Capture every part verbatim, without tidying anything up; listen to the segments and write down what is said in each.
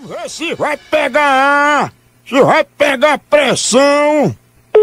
Vê se vai pegar, se vai pegar pressão.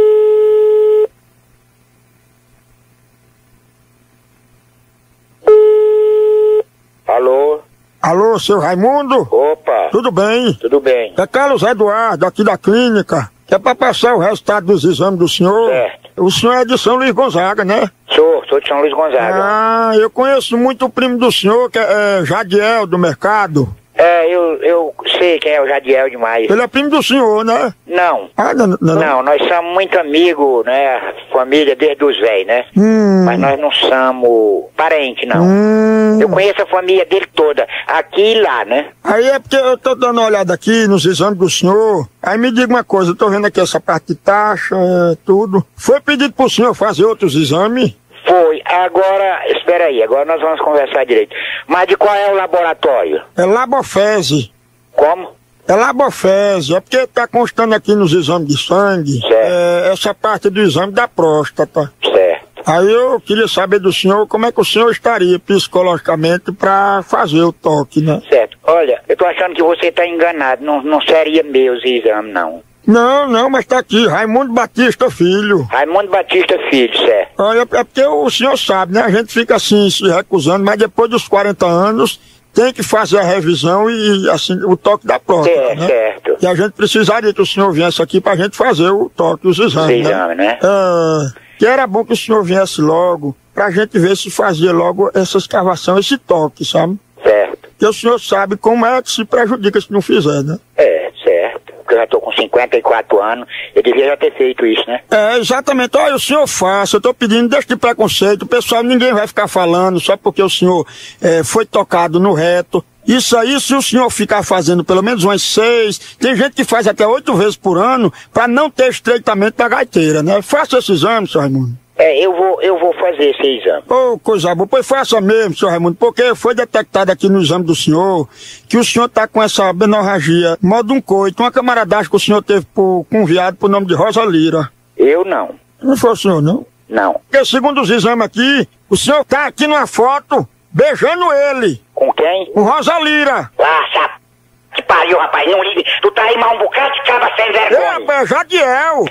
Alô? Alô, seu Raimundo? Opa! Tudo bem? Tudo bem. É Carlos Eduardo, aqui da clínica. É pra passar o resultado dos exames do senhor. Certo. O senhor é de São Luís Gonzaga, né? Sou, sou de São Luís Gonzaga. Ah, eu conheço muito o primo do senhor, que é, é Jadiel, do mercado. É, eu, eu sei quem é o Jadiel demais. Ele é primo do senhor, né? Não. Ah, não, não, não. Não, nós somos muito amigos, né? Família desde os velhos, né? Hum. Mas nós não somos parente, não. Hum. Eu conheço a família dele toda, aqui e lá, né? Aí é porque eu tô dando uma olhada aqui nos exames do senhor. Aí me diga uma coisa, eu tô vendo aqui essa parte de taxa, é, tudo. Foi pedido pro senhor fazer outros exames? Foi. Agora, espera aí, agora nós vamos conversar direito. Mas de qual é o laboratório? É Labofese. Como? É Labofese, é porque tá constando aqui nos exames de sangue, é, essa parte do exame da próstata. Certo. Aí eu queria saber do senhor como é que o senhor estaria psicologicamente pra fazer o toque, né? Certo. Olha, eu tô achando que você tá enganado, não, não seria meu os exames, não. Não, não, mas tá aqui, Raimundo Batista Filho. Raimundo Batista Filho, certo. Olha, é porque o senhor sabe, né? A gente fica assim, se recusando, mas depois dos quarenta anos tem que fazer a revisão e, assim, o toque da próstata, Certo, né? certo. E a gente precisaria que o senhor viesse aqui pra gente fazer o toque, os exames, Os exames, né? É, que era bom que o senhor viesse logo, pra gente ver se fazia logo essa escavação, esse toque, sabe? Certo. Porque o senhor sabe como é que se prejudica se não fizer, né? É, certo. Porque eu já tô com cinquenta e quatro anos, eu devia já ter feito isso, né? É, exatamente. Olha, o senhor faça, eu tô pedindo, deixa de preconceito, o pessoal, ninguém vai ficar falando só porque o senhor é, foi tocado no reto. Isso aí, se o senhor ficar fazendo pelo menos umas seis, tem gente que faz até oito vezes por ano, pra não ter estreitamento da gaiteira, né? Faça esse exame, senhor Raimundo. É, eu vou, eu vou fazer esse exame. Ô, oh, coisa boa, pois faça mesmo, senhor Raimundo, porque foi detectado aqui no exame do senhor que o senhor tá com essa benorragia, modo um coito, uma camaradagem que o senhor teve por, com um viado por nome de Rosa Lira. Eu não. Não foi o senhor, não? Não. Porque segundo os exames aqui, o senhor tá aqui numa foto beijando ele. Com quem? Com Rosa Lira. Ah, sabe? Que pariu, rapaz, não ligue. Tu tá aí mal um bocado de caba sem É, vergonha. rapaz, Jadiel.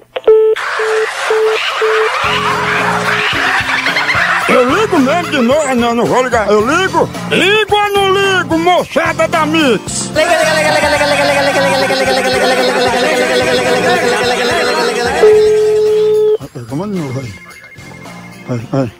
Eu ligo mesmo de novo, não, não vou ligar. Eu ligo? Ligo ou não ligo, moçada da Mix? Liga, liga, liga, liga, liga, liga, liga, liga, liga, liga, liga, liga, liga, liga, liga, Vamos de novo aí. Aí, aí.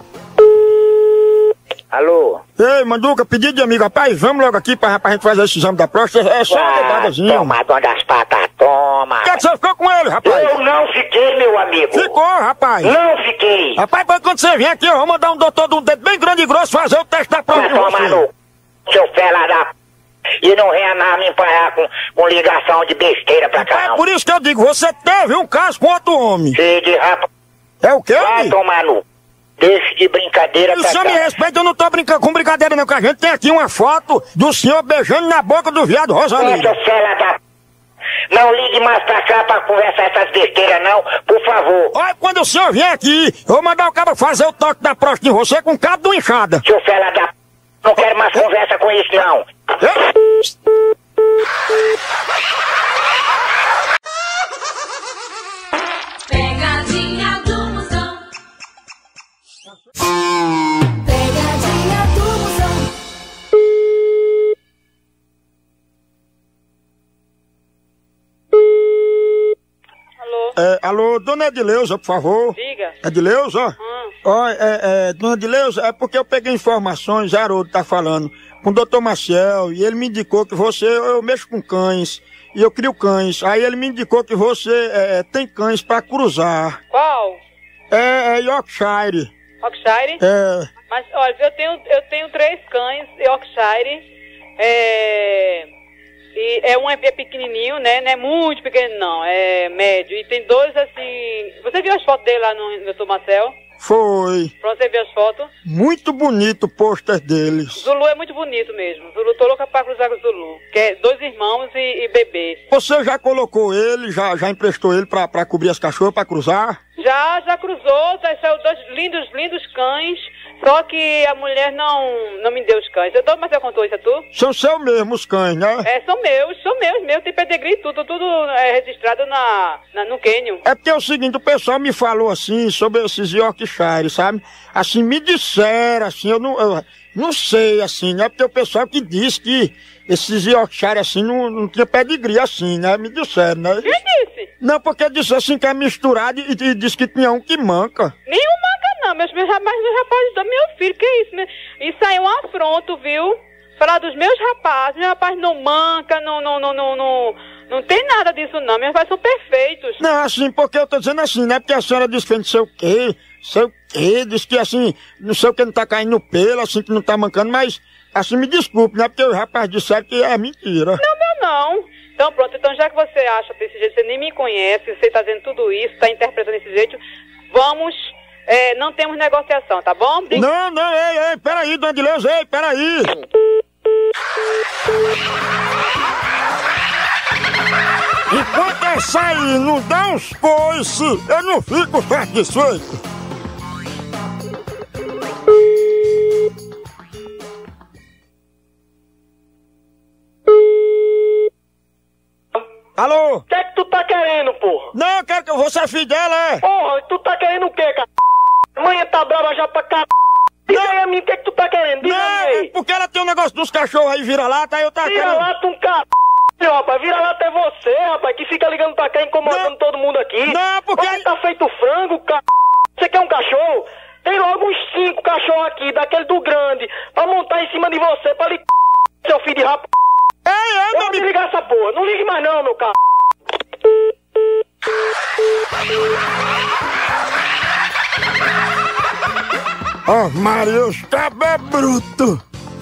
Alô? Ei, Manduca, pedido de amigo, rapaz, vamos logo aqui pra, pra gente fazer esse exame da próstata. É só uma Ah, dedadazinha. toma, dona das patas, toma. Por que, que você ficou com ele, rapaz? Eu não fiquei, meu amigo. Ficou, rapaz. Não fiquei. Rapaz, quando você vier aqui, eu vou mandar um doutor de um dedo bem grande e grosso fazer o teste da próstata. Vai tomar no seu fela da... E não venha nada me empanhar com, com ligação de besteira pra cá, É não. por isso que eu digo, você teve um caso com outro homem. Filho de rapaz, É o quê, vai amigo? tomar no... Deixa de brincadeira O pra senhor cá. me respeita, eu não tô brincando com brincadeira não, que a gente tem aqui uma foto do senhor beijando na boca do viado Rosalino. Seu fela da... Não ligue mais pra cá pra conversar essas besteiras, não, por favor. Olha, quando o senhor vier aqui, eu vou mandar o cara fazer o toque da próstata em você com cabo de uma enxada. Seu fela da... Não quero mais conversa com isso, não. Pegadinha do Moção. Pegadinha do Moção. Alô? É, alô, dona Edileuza, por favor. Diga. Edileuza? Hum. Ó, é, é, dona Edileuza, é porque eu peguei informações, Haroldo tá falando, com o doutor Maciel, e ele me indicou que você, eu, eu mexo com cães, e eu crio cães. Aí ele me indicou que você é, tem cães pra cruzar. Qual? É, é Yorkshire. Yorkshire? É, Mas, olha, eu tenho, eu tenho três cães Yorkshire. É... E é um é pequenininho, né? Não é muito pequeno, não. É médio. E tem dois, assim... Você viu as fotos dele lá no doutor Marcel? foi. Pronto, você viu as fotos? Muito bonito o pôster deles. Zulu é muito bonito mesmo. Zulu, tô louca pra cruzar com o Zulu. Que é dois irmãos e, e bebê. Você já colocou ele, já, já emprestou ele pra, pra cobrir as cachorras, pra cruzar? Já, já cruzou, tá, saiu dois lindos, lindos cães. Só que a mulher não, não me deu os cães. Eu tô, mas você contou isso a tu? São seus mesmos os cães, né? É, são meus, são meus, meus. Tem pedigree e tudo, tudo é registrado na, na, no Quênio. É porque é o seguinte, o pessoal me falou assim, sobre esses Yorkshire, sabe? Assim, me disseram, assim, eu não, eu não sei, assim, né? Porque o pessoal que disse que esses Yorkshire, assim, não, não tinha pedigree, assim, né? Me disseram, né? Quem disse? Não, porque disse assim que é misturado e, e disse que tinha um que manca. Nenhum manca não, meus, meus rapazes, meus rapazes do meu filho, que isso, né? Isso aí é um afronto, viu? Falar dos meus rapazes, meus rapazes não manca, não, não, não, não, não, não tem nada disso não, meus rapazes são perfeitos. Não, assim, porque eu tô dizendo assim, né? Porque a senhora disse que não sei o quê, sei o quê, disse que assim, não sei o que não tá caindo pelo, assim, que não tá mancando, mas, assim, me desculpe, né? Porque os rapazes disseram que é mentira. Não, meu não. Então pronto, então já que você acha desse jeito, você nem me conhece, você tá dizendo tudo isso, tá interpretando desse jeito, vamos, é, não temos negociação, tá bom? Brin- Não, não, ei, ei, peraí, dona Dileuza, ei, peraí. Enquanto essa aí não dá uns coice, eu não fico satisfeito. Alô? O que é que tu tá querendo, porra? Não, eu quero que eu vou ser filho dela, é. Porra, tu tá querendo o quê, cara? Amanhã tá brava já pra cá. Diz aí a mim, o que é que tu tá querendo? Diz Não, aí. é porque ela tem um negócio dos cachorros aí, vira-lata, aí eu tava Vira querendo... lá, tu um cara. Rapaz, vira lá até você, rapaz, que fica ligando pra cá incomodando Não. todo mundo aqui. Não, porque- Você tá feito frango, cara. Você quer um cachorro? Tem logo uns cinco cachorros aqui, daquele do grande, pra montar em cima de você, pra lhe seu filho de rap. Ei, Eu ei, vou não me... desligar essa porra. Não ligue mais não, meu cara. Ó, Maria, os cabos é bruto.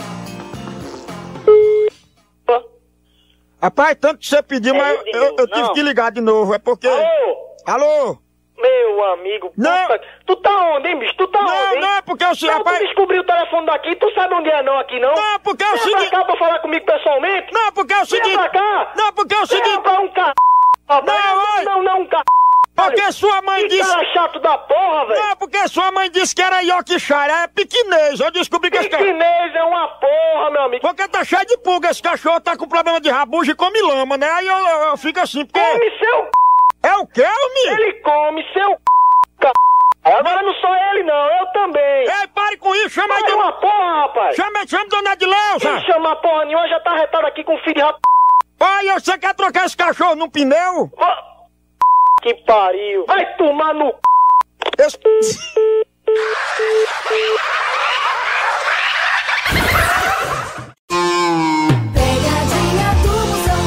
Rapaz, tanto que você pediu, É mas eu de eu, novo, eu tive não. que ligar de novo, é porque... Alô? Alô? Meu amigo, Não. puta... Tu tá onde, hein, bicho? Tu tá Não, onde, hein? não, é porque eu sei, Não, rapaz... tu descobriu o telefone daqui, tu sabe onde é não aqui, não? Não, porque é o Vem pra seguinte... cá pra falar comigo pessoalmente? Não, porque é o Vem seguinte... pra cá! Não, porque é o Vem seguinte... pra um c... Não, oi. não, não, um c... Porque sua mãe Que disse... cara chato da porra, velho! Não, porque sua mãe disse que era Yorkshire, é pequinês, eu descobri que esse cachorro... Chinês é uma porra, meu amigo! Porque tá cheio de pulga, esse cachorro tá com problema de rabuja e come lama, né? Aí eu, eu, eu fico assim, porque... Come seu c... É o quê, homem? Ele come seu c... Agora não sou ele, não, eu também! Ei, pare com isso, chama aí... Faz Dona- uma porra, rapaz! Chama, chama Dona Edileuza! Não chama porra nenhuma, já tá retado aqui com filho de rap... Olha, você quer trocar esse cachorro num pneu? Ó, que pariu! Vai tomar no c... Esse... Pegadinha do Moção.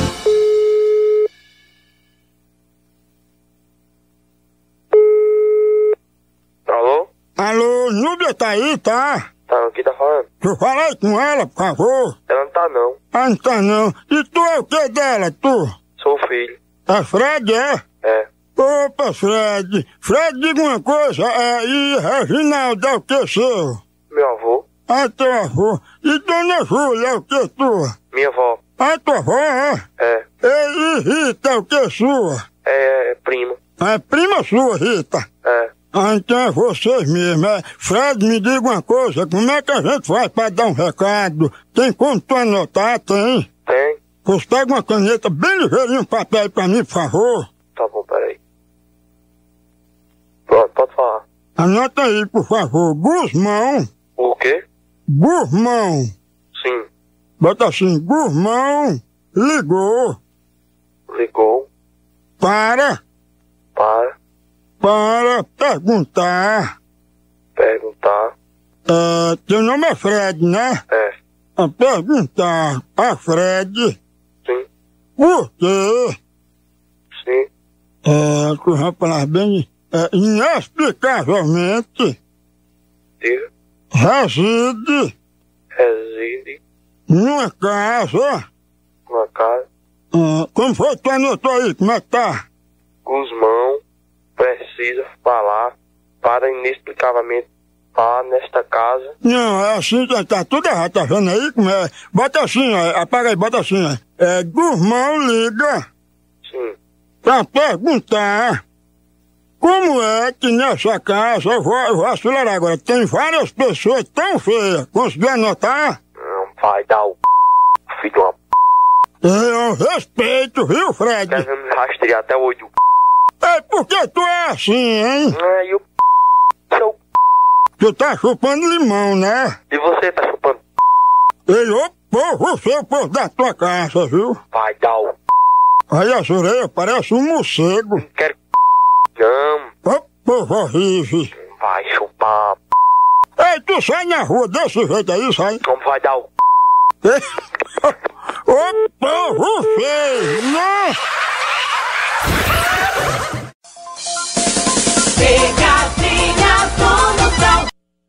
Alô? Alô, Núbia tá aí, tá? Tá, quem tá falando? Eu falei com ela, por favor. Ela não tá, não. Ah, não tá não. E tu é o que dela, tu? Sou o filho. É Fred, é? É. Opa, Fred. Fred, diga uma coisa, é, e Reginaldo é o que seu? Meu avô. Ah, teu avô. E Dona Júlia é o que tua? Minha avó. Ah, tua avó, é? É. E, e Rita é o que sua? É, é prima. É prima sua, Rita? É. Ah, então é vocês mesmo, é. Fred, me diga uma coisa, como é que a gente faz pra dar um recado? Tem como tu anotar, tem? Tem? Você pega uma caneta bem ligeirinho, um papel aí pra mim, por favor. Tá bom, peraí. Pronto, pode falar. Anota aí, por favor. Guzmão. O quê? Guzmão. Sim. Bota assim, Guzmão ligou Ligou para, para para perguntar. perguntar. É, teu nome é Fred, né? É. A perguntar a Fred Sim. por que, Sim. é, que eu vou falar bem, é, inexplicavelmente Diga. reside Reside numa casa. numa casa. É, como foi que tu anotou aí? Como é que tá? Guzmão precisa falar para inexplicavelmente falar nesta casa. Não, é assim, tá, tá tudo errado, tá vendo aí como é? Bota assim, ó, apaga aí, bota assim, ó. É, Guzmão liga Sim. pra perguntar Como é que nessa casa, eu vou, eu vou acelerar agora, tem várias pessoas tão feias, conseguiu anotar? Não vai dar o filho de uma p. Eu respeito, viu, Fred? Deve me rastrear até hoje o p. É porque tu é assim, hein? Ah, e o p. Seu p. Tu tá chupando limão, né? E você tá chupando p. Ei, ô povo, seu povo da tua casa, viu? Vai dar o p. Aí as orelhas parecem um morcego. Não quero p. Não. Ô povo horrível. Vai chupar p. Ei, tu sai na rua desse jeito aí, sai. Como vai dar o p. Ô povo feio, né? Pegadinha do Moção.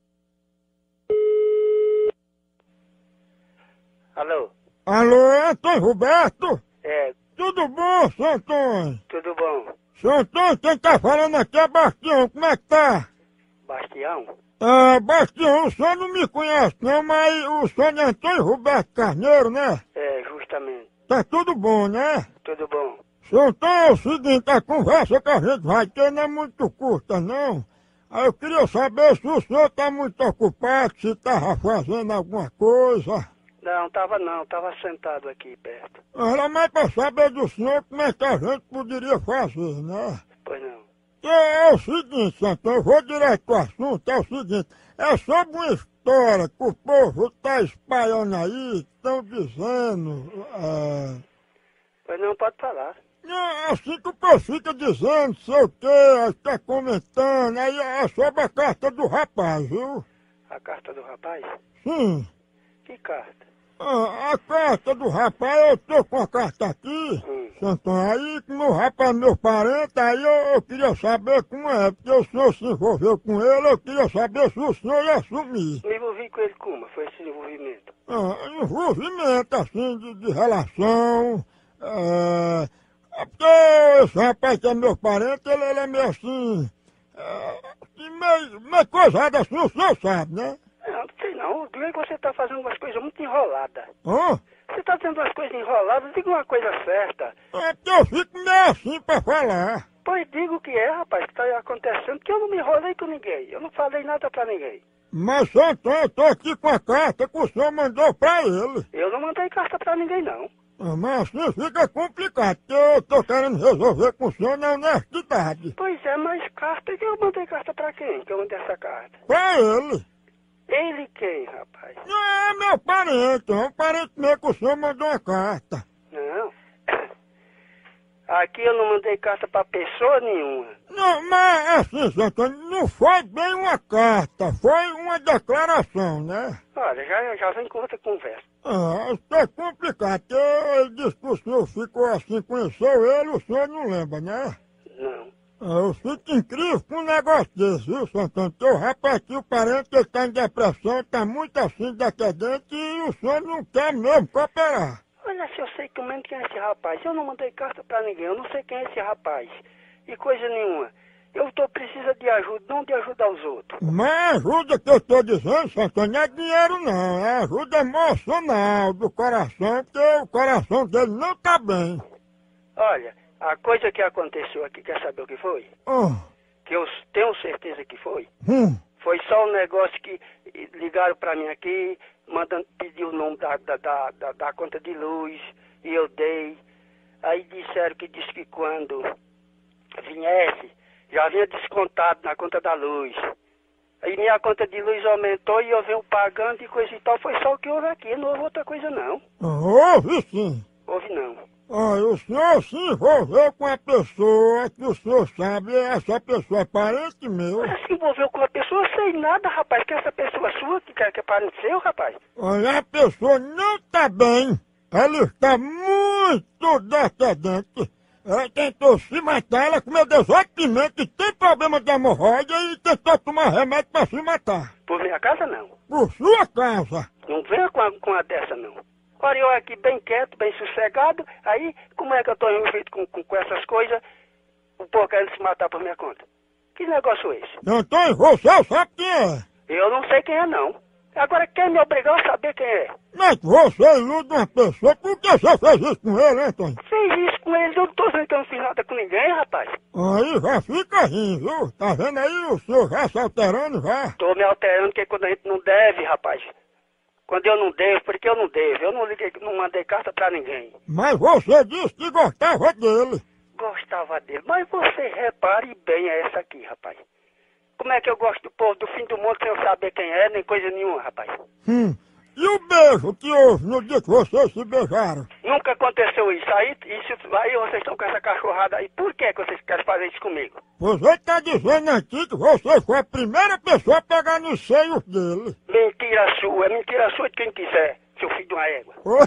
Alô? Alô, Antônio Roberto? É, Tudo bom, seu Antônio? tudo bom? Seu Antônio, quem tá falando aqui é Bastião, como é que tá? Bastião? Ah, Bastião, o senhor não me conhece não, mas o senhor é Antônio Roberto Carneiro, né? É, justamente. Tá tudo bom, né? Tudo bom? Seu Antônio, é o seguinte, a conversa que a gente vai ter não é muito curta, não. Aí eu queria saber se o senhor tá muito ocupado, se tava fazendo alguma coisa. Não, tava não, tava sentado aqui perto. Era mais pra saber do senhor como é que a gente poderia fazer, né? Pois não. Que é o seguinte, Antônio, eu vou direto ao assunto, é o seguinte, é sobre uma história que o povo tá espalhando aí, estão dizendo, é... Pois não, pode falar. Não, assim que o povo fica dizendo, sei o quê, tá comentando, aí é sobre a carta do rapaz, viu? A carta do rapaz? Sim. Que carta? Ah, a carta do rapaz, eu tô com a carta aqui, Hum. Antônio, aí como o rapaz é meu parente, aí eu, eu queria saber como é, porque o senhor se envolveu com ele, eu queria saber se o senhor ia assumir. Me envolvi com ele como? Foi esse envolvimento? Ah, envolvimento, assim, de, de relação, é, é porque esse rapaz que é meu parente, ele, ele é meio assim, é, assim, meio, meio coisado assim, o senhor sabe, né? Não, não sei não. O que você tá fazendo umas coisas muito enroladas. Hã? Você tá dizendo umas coisas enroladas, diga uma coisa certa. É porque eu fico meio assim pra falar. Pois diga o que é, rapaz, que tá acontecendo, que eu não me enrolei com ninguém. Eu não falei nada pra ninguém. Mas, seu Antônio, eu tô aqui com a carta que o senhor mandou pra ele. Eu não mandei carta pra ninguém, não. Ah, mas assim fica complicado, porque eu tô querendo resolver com o senhor na honestidade. Pois é, mas carta, que eu mandei carta pra quem que eu mandei essa carta? Pra ele. Ele quem, rapaz? Não é meu parente, é um parente meu que o senhor mandou uma carta. Não. Aqui eu não mandei carta pra pessoa nenhuma. Não, mas assim, seu Antônio, não foi bem uma carta, foi uma declaração, né? Olha, já, já vem com outra conversa. Ah, isso é complicado, porque ele disse que o senhor ficou assim, conheceu ele, o senhor não lembra, né? Não. Ah, eu fico incrível com um negócio desse, viu, seu Antônio? Porque o rapaz aqui, o parente, ele tá em depressão, tá muito assim, decadente, e o senhor não quer mesmo cooperar. Olha, se eu sei que menos quem é esse rapaz. Eu não mandei carta pra ninguém, eu não sei quem é esse rapaz. E coisa nenhuma. Eu tô precisando de ajuda, não de ajudar os outros. Mas a ajuda que eu tô dizendo, seu Antônio, não é dinheiro não, é ajuda emocional do coração, porque o coração dele não tá bem. Olha, a coisa que aconteceu aqui, quer saber o que foi? Ah, Que eu tenho certeza que foi. hum, Foi só um negócio que ligaram pra mim aqui, mandando pedir o nome da, da, da, da, da conta de luz, e eu dei. Aí disseram que disse que quando viesse, já vinha descontado na conta da luz. Aí minha conta de luz aumentou e eu venho pagando e coisa e tal. Foi só o que houve aqui, não houve outra coisa não. houve sim. Houve não. Olha, o senhor se envolveu com a pessoa que o senhor sabe, essa pessoa é parente meu. Você se envolveu com a pessoa, eu sei nada, rapaz, que essa pessoa sua, que quer que é parente seu, rapaz. Olha, a pessoa não tá bem. Ela está muito decadente. Ela tentou se matar, ela comeu dezoito pimentas, tem problema de hemorroida e tentou tomar remédio pra se matar. Por minha casa, não. Por sua casa. Não venha com a, com a dessa, não. Olha, eu aqui bem quieto, bem sossegado, aí como é que eu tô envolvido com, com, com essas coisas, o povo querendo se matar por minha conta? Que negócio é esse? Antônio, você sabe quem é? Eu não sei quem é, não. Agora quem me obrigou a saber quem é? Mas você ilude uma pessoa, por que você fez isso com ele, hein, Antônio? Fez isso com ele, eu não tô dizendo que eu não fiz nada com ninguém, rapaz. Aí já fica rindo, viu? Tá vendo aí o senhor já se alterando já? Tô me alterando porque quando a gente não deve, rapaz. Quando eu não devo, porque eu não devo. Eu não liguei, não mandei carta pra ninguém. Mas você disse que gostava dele. Gostava dele. Mas você repare bem essa aqui, rapaz. Como é que eu gosto do povo do fim do mundo sem eu saber quem é, nem coisa nenhuma, rapaz? Hum. E o beijo que houve no dia que vocês se beijaram? Nunca aconteceu isso. Aí, isso, aí vocês estão com essa cachorrada aí. Por que, que vocês querem fazer isso comigo? Você tá dizendo aqui que você foi a primeira pessoa a pegar nos seios dele. Mentira sua. É mentira sua de quem quiser, seu filho de uma égua. Oh.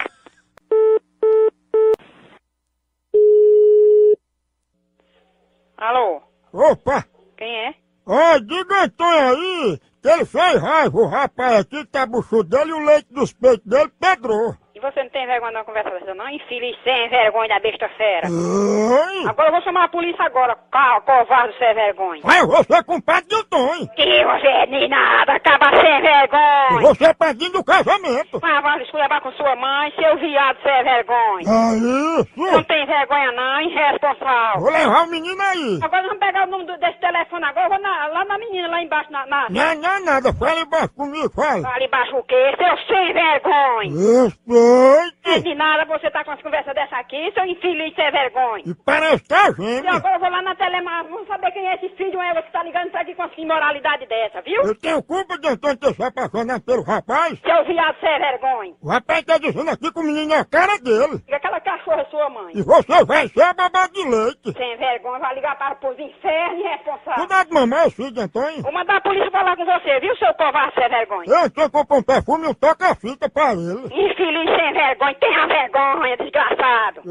Alô? Opa! Quem é? Ó, diga Antônio aí que ele fez raiva, o rapaz aqui tá buchudo dele e o leite dos peitos dele pedrou. E você não tem vergonha de uma conversa dessa não? Infeliz sem vergonha da besta fera. Ai. Agora eu vou chamar a polícia agora, co covarde sem vergonha. Mas você é compadre de Antônio. Que você é de nada, acaba sem vergonha. Você é padrinho do casamento. Mas vai esculhambar com sua mãe, seu viado sem vergonha. É Não isso. tem vergonha não, irresponsável. Vou levar o menino aí. Agora vamos pegar o número do- desse telefone agora, eu vou na- lá na menina, lá embaixo, na... na... Não, não é nada, fala embaixo comigo, fala. Ali embaixo o quê? Seu sem vergonha. É Respeite. de nada você tá com as conversas dessa aqui, seu infeliz sem vergonha. E parece que a E gente. agora eu vou lá na telemar, vamos saber quem é esse filho de uma égua que tá ligando pra aqui com essa imoralidade dessa, viu? Eu tenho culpa de Antônio ter se apaixonado pelo rapaz. Seu viado sem vergonha. O rapaz tá dizendo aqui que o menino é a cara dele. E aquela cachorra é sua mãe. E você vai ser a babá de leite. Sem vergonha, vai ligar para os infernos irresponsável. Cuidado, mamãe, filho de Antônio. Vou mandar a polícia falar com você, viu, seu covarde sem vergonha? Eu tô comprando um perfume e um toca-fita pra ele. Infeliz sem vergonha, tenha vergonha, desgraçado.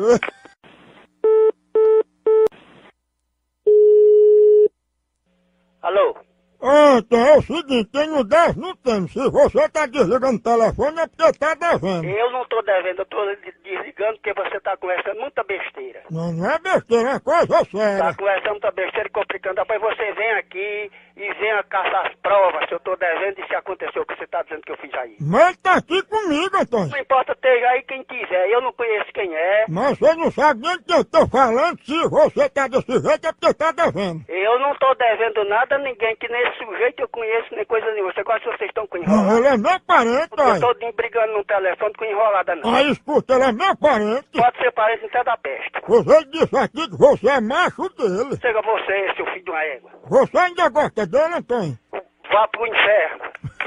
Alô? Ah, então é o seguinte, tem no dez não tem. Se você tá desligando o telefone é porque tá devendo. Eu não tô devendo, eu tô de- desligando porque você tá conversando muita besteira. Não, não é besteira, é coisa Tá séria. conversando muita besteira e complicando. Depois você vem aqui e venha caçar as provas se eu tô devendo e se aconteceu o que você tá dizendo que eu fiz aí. Mas ele tá aqui comigo, Antônio. Não importa, esteja aí quem quiser. Eu não conheço quem é. Mas você não sabe nem o que eu tô falando. Se você tá desse jeito é porque tá devendo. Eu não tô devendo nada a ninguém, que nesse sujeito eu conheço nem coisa nenhuma. Você gosta se vocês estão com Ah, enrolada? ele é meu parente, Eu olha. tô de- brigando no telefone com enrolada não. Aí escuta, ele é meu parente. Pode ser parente até da peste. Você disse aqui que você é macho dele. Chega você, seu filho de uma égua. Você ainda gosta dele, Antônio? Vá pro inferno.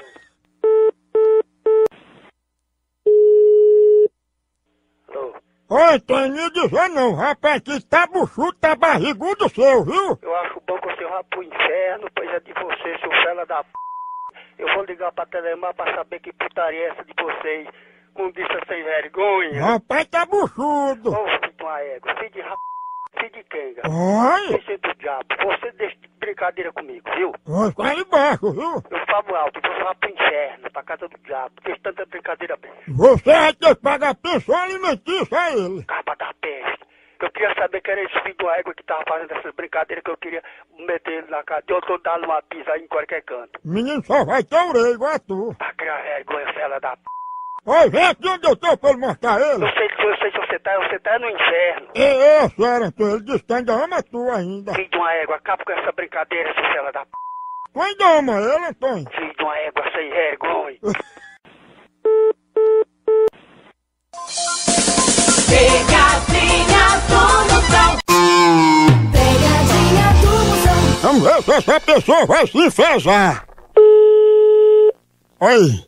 Alô? Ô, Antônio, me dizer não, rapaz, que tá buchudo, tá barrigudo seu, viu? Eu acho bom que você vá pro inferno, pois é de você, seu fela da p... Eu vou ligar pra Telemar pra saber que putaria é essa de vocês. Com bicha sem vergonha. Rapaz, tá buchudo. Ô, filho de uma égua, filho de rap... filho de quenga. Oi, Filho do diabo, você deixa de brincadeira comigo, viu? oi, fala embaixo, viu? Eu falo alto, você vai pro inferno, pra casa do diabo. Deixa tanta brincadeira bem. Você vai ter que pagar pensão alimentícia a ele. Capa da peste. Eu queria saber que era esse filho de uma égua que tava fazendo essas brincadeiras que eu queria meter ele na cadeia. Eu tô dando uma pisa aí em qualquer canto. O menino só vai ter orelha igual a tu. Tá criando vergonha, fela da p... Oi, vem aqui onde eu tô pra ele mostrar ele. Não sei, eu sei se você tá, você tá no inferno. É, é, sério, Antônio, ele disse que ainda ama tu ainda. Filho de uma égua, acaba com essa brincadeira, seu fela da p... Tu ainda ama ele, Antônio? Filho de uma égua sem vergonha. Pegadinha do Moção. Pegadinha do Moção. Vamos ver se essa pessoa vai se enfesar. Oi.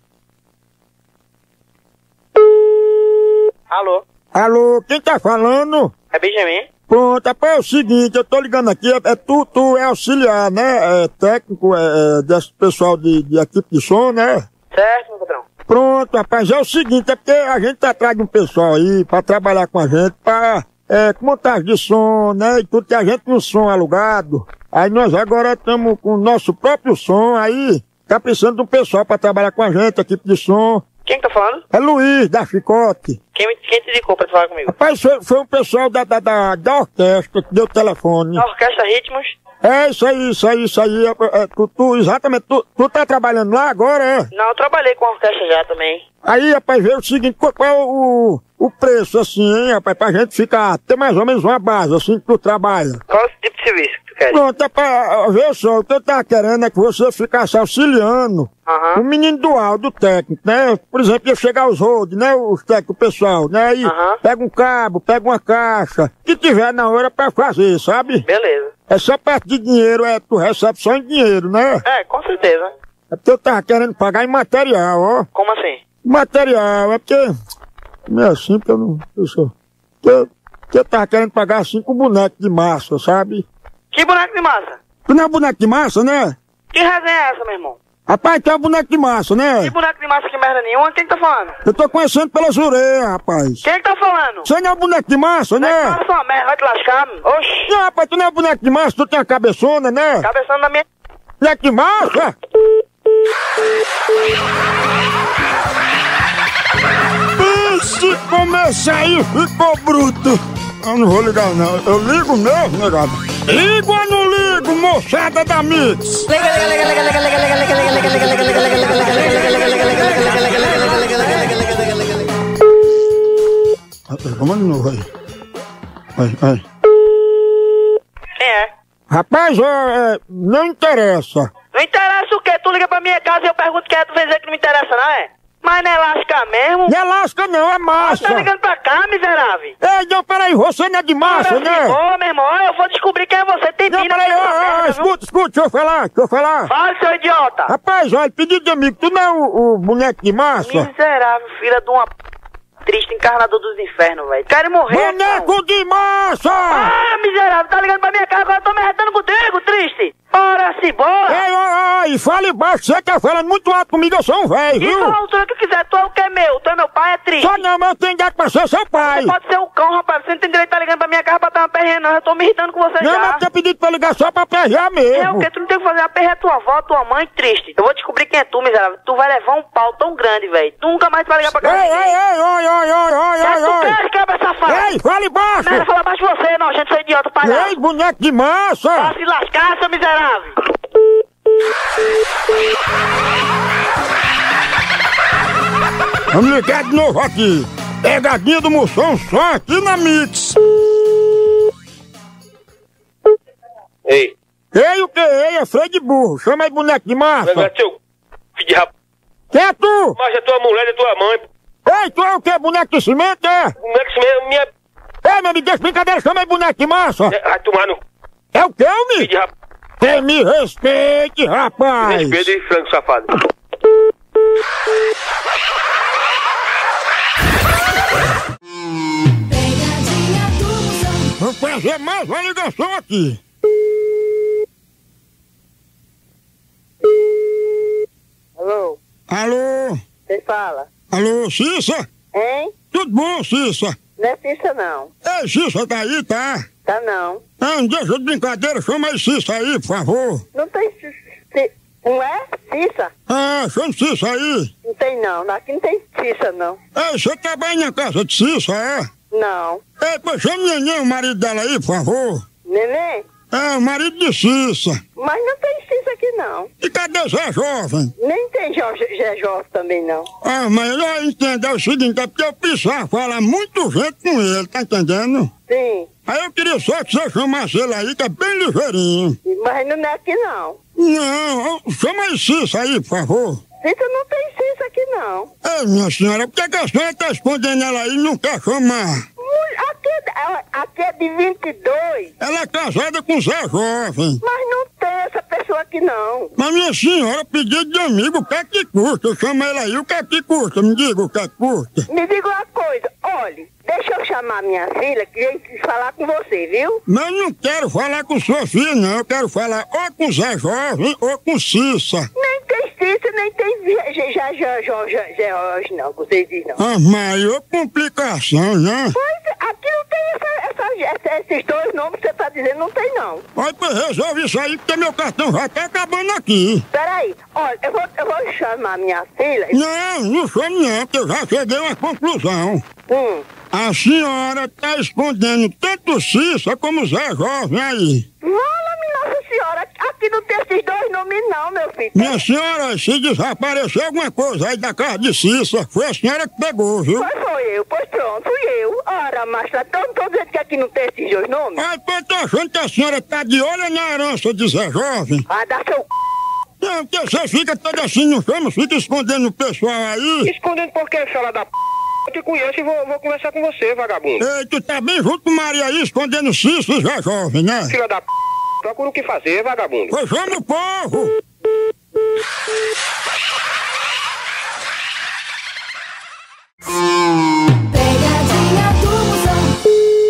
Alô? Alô, quem tá falando? É Benjamin? Pronto, rapaz, é o seguinte, eu tô ligando aqui, é, é tu, tu é auxiliar, né? É técnico, é, é desse pessoal de, de equipe de som, né? Certo, meu patrão. Pronto, rapaz, é o seguinte, é porque a gente tá atrás de um pessoal aí pra trabalhar com a gente, pra é, com montagem de som, né? E tudo que a gente tem um som alugado. Aí nós agora estamos com o nosso próprio som, aí tá precisando de um pessoal pra trabalhar com a gente, equipe de som. Quem que tá falando? É Luiz, da Chicote. Quem, me- quem te indicou pra falar comigo? Rapaz, foi, foi um pessoal da, da, da, da orquestra que deu o telefone. A Orquestra Ritmos? É isso aí, isso aí, isso aí. É, é, tu, tu, exatamente, tu, tu tá trabalhando lá agora, é? Não, eu trabalhei com a orquestra já também. Aí, rapaz, vê o seguinte, qual é o, o preço, assim, hein, rapaz, pra gente ficar, ter mais ou menos uma base, assim, que tu trabalha. Qual tipo de serviço que tu quer? Pronto, é pra ver só, o que eu tava querendo é que você ficasse auxiliando Aham. o menino do áudio, técnico, né? Por exemplo, ia chegar os road, né? Os técnicos, o pessoal, né? Aí Aham. pega um cabo, pega uma caixa, que tiver na hora pra fazer, sabe? Beleza. Essa parte de dinheiro é, tu recebe só em dinheiro, né? É, com certeza. É porque eu tava querendo pagar em material, ó. Como assim? Material, é porque... Não é assim, porque eu não... Eu sou... Porque, porque eu tava querendo pagar assim com boneco de massa, sabe? Que boneco de massa? Tu não é boneco de massa, né? Que resenha é essa, meu irmão? Rapaz, tu é boneco de massa, né? Que boneco de massa que merda nenhuma? Quem que tá falando? Eu tô conhecendo pelas orelhas, rapaz. Quem que tá falando? Você não é boneco de massa, Boneco de né? massa é uma merda, vai te lascar, mano. Oxi. Não, rapaz, tu não é boneco de massa, tu tem a cabeçona, né? Cabeçando na minha... Boneco de massa? Se começar aí, ficou bruto. Eu não vou ligar, não. Eu ligo mesmo, negado. Ligo ou não ligo, moçada da Mix? Vamos de novo aí. Vai, vai. Quem é? Rapaz, é, é, não interessa. Não interessa o quê? Tu liga pra minha casa e eu pergunto quem é, tu vem dizer que não me interessa, não é? Mas não é lasca mesmo? Não é lasca não, é massa. Tá ligando pra cá, miserável? Ei, não, peraí, você não é de massa, né? Ô, meu irmão, eu vou descobrir quem é você. Tem Não, mina peraí, aqui ó, nessa ó, merda, viu? escuta, escuta, deixa eu falar, deixa eu falar. Fala, seu idiota. Rapaz, olha, pedido de amigo, tu não é o, o boneco de massa? Miserável, filha de uma... p... triste encarnador dos infernos, velho. Quero morrer, Boneco então. de massa! Ah, miserável, tá ligando pra minha casa, agora eu tô me retando contigo, triste. Ora, se bora. Ei, ó, ó, e fale baixo, você tá falando muito alto comigo, eu sou um velho, E viu? fala a altura que quiser, tu é o que é meu, tu é meu pai, é triste. Só não, mas eu tenho idade pra ser seu pai. Você pode ser um cão, rapaz, você não tem direito de tá ligando pra minha casa pra dar uma perrenha, não. Eu tô me irritando com você Não, já. mas eu tinha pedido pra ligar só pra perrear É o mesmo. que? Tu não tem o que fazer, a perra é tua avó, tua mãe, triste. Eu vou descobrir quem é tu, miserável. Tu vai levar um pau tão grande, velho. Tu nunca mais vai ligar pra casa. Ei, ei, ei, oi, oi, oi, oi, É oi, tu oi. quer, quebra essa faca. Ei, fale baixo. Merda, fala baixo de você, nojento, seu idiota, palhaço. Ei, boneco de massa. Vai se lascar, seu miserável. Vamos ligar de novo aqui. Pegadinha do Moção só aqui na Mix. Ei, Ei, o que? Ei, é freio de burro. Chama aí boneco de massa. negócio teu filho de rap... Quem é tu? Mas é tua mulher, é tua mãe. Ei, tu é o que? Boneco de cimento, é? Como é que isso mesmo? Minha... Ei, meu, me deixa brincadeira, chama aí boneco de massa. É, vai tomar no É o que, filho homem? de rap... Tem me respeite, rapaz. Respeito e frango safado. Pegadinha do Moção. Vou fazer mais uma ligação aqui. Alô, Alô? quem fala? Alô, Cissa? Hein? Tudo bom, Cissa? Não é ficha, não. Ei, Cissa, tá aí, tá? Tá não. Ah, não deixa de brincadeira, chama aí Cissa aí, por favor. Não tem... Não é? Cissa? Ah, chama Cissa aí. Não tem não. Aqui não tem Cissa, não. Ei, você trabalha na casa de Cissa, é? Não. Ei, pô, chama o Neném, o marido dela aí, por favor. Neném? É, o marido de Cissa. Mas não tem Cissa aqui, não. E cadê Zé Jovem? Nem tem Jorge Zé Jorge também, não. Ah, mas eu entendo, é o seguinte, é porque eu precisava falar muito jeito com ele, tá entendendo? Sim. Aí eu queria só que você chamasse ele aí, que é bem ligeirinho. Mas não é aqui, não. Não, chama aí Cissa aí, por favor. Cissa não tem Cissa aqui, não. Ei, minha senhora, por que que a senhora tá escondendo ela aí e não quer chamar? Ui, Aqui, é- aqui é de vinte e dois. Ela é casada com Zé Jovem. Mas não tem essa pessoa aqui, não. Mas minha senhora, pedido de amigo, o que é que custa? Eu chamo ela aí, o que é que custa? Me diga o que é que custa. Me diga uma coisa. Olha, deixa eu chamar minha filha que vem falar com você, viu? Mas eu não quero falar com sua filha, não. Eu quero falar ou com Zé Jovem ou com Cissa. Nem tem Cissa, nem tem Zé Jorge, não, que vocês dizem, não. Ah, maior complicação, né? Pois, aqui não tem essa, essa, essa- esses dois nomes que você tá dizendo, não tem, não. Olha, pois resolve isso aí, porque meu cartão já tá acabando aqui. Peraí, olha, eu vou, eu vou chamar minha filha. Não, não chame não, porque eu já cheguei a uma conclusão. Hum. A senhora tá escondendo tanto Cissa como Zé Jovem aí. Fala-me, Nossa Senhora. não tem esses dois nomes não, meu filho. Minha senhora, se desapareceu alguma coisa aí da casa de Cissa, foi a senhora que pegou, viu? Pois foi eu, pois pronto, fui eu. Ora, macho, então não tô dizendo que aqui não tem esses dois nomes. Ai, pô, tô achando que a senhora tá de olho na herança de Zé Jovem. Ah, dá seu c... Não, porque você fica toda assim, não chama, fica escondendo o pessoal aí. Escondendo por quê, fela da p... Eu te conheço e vou, vou conversar com você, vagabundo. Ei, tu tá bem junto com Maria aí, escondendo Cissa e Zé Jovem, né? Filha da p... Procura o que fazer, vagabundo. Pois chama o povo. Pegadinha do Moção.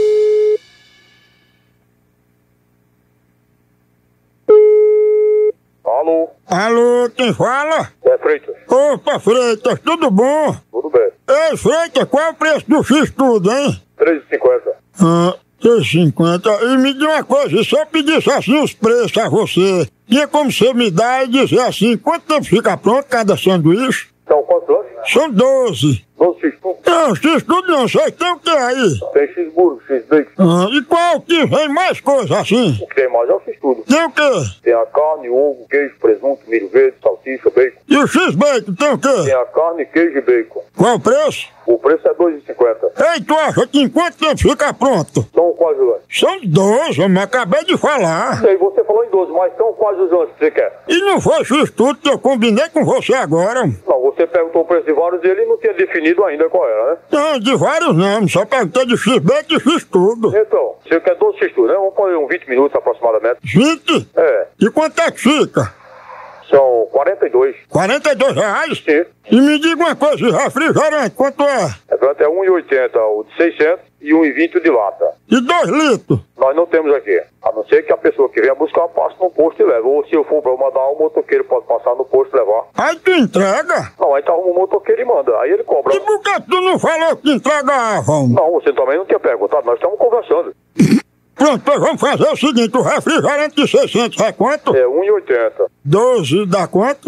Alô? Alô, quem fala? É Freitas. Opa, Freitas, tudo bom? Tudo bem. Ei, Freitas, qual é o preço do X-Tudo, hein? três e cinquenta. Ah, três e cinquenta. E me diz uma coisa, se eu pedisse assim os preços a você, tinha como você me dar e dizer assim, quanto tempo fica pronto cada sanduíche? Então, quantos lanches? São doze. doze X-Tudo. Não, X-Tudo não, sei, tem o que aí? Tem X-Burgo, X-Bacon. Ah, e qual que vem mais coisa assim? O que tem mais é o X-Tudo. Tem o quê? Tem a carne, ovo, queijo, presunto, milho verde, salsicha, bacon. E o X-Bacon tem o Tem quê? a carne, queijo e bacon. Qual o preço? O preço é dois e cinquenta. Ei, tu acha que em quanto tempo fica pronto? São quais os lanches? São doze, eu me acabei de falar. Sei, você falou em doze, mas são quais os lanches que você quer? E não foi X-Tudo que eu combinei com você agora. Não, você perguntou o preço de vários e ele não tinha definido ainda qual era, né? Não, de vários não, só perguntei de X-Bacon e X-Tudo. Então, você quer doze X-Tudo, né? Vamos fazer uns vinte minutos aproximadamente. vinte? É, E quanto é que fica? são quarenta e dois. quarenta e dois reais? Sim. E me diga uma coisa, refrigerante, quanto é? Refrigerante é um e oitenta o de seiscentos e um e vinte o de lata. E dois litros? Nós não temos aqui. A não ser que a pessoa que venha buscar passe no posto e leve. Ou se eu for para mandar, o motoqueiro pode passar no posto e levar. Aí tu entrega? Não, aí tá o motoqueiro e manda. Aí ele cobra. E por que tu não falou que entregavam? Não, você também não tinha perguntado. Nós estamos conversando. Pronto, pois vamos fazer o seguinte, o refrigerante de seiscentos é quanto? É um e oitenta. doze dá quanto?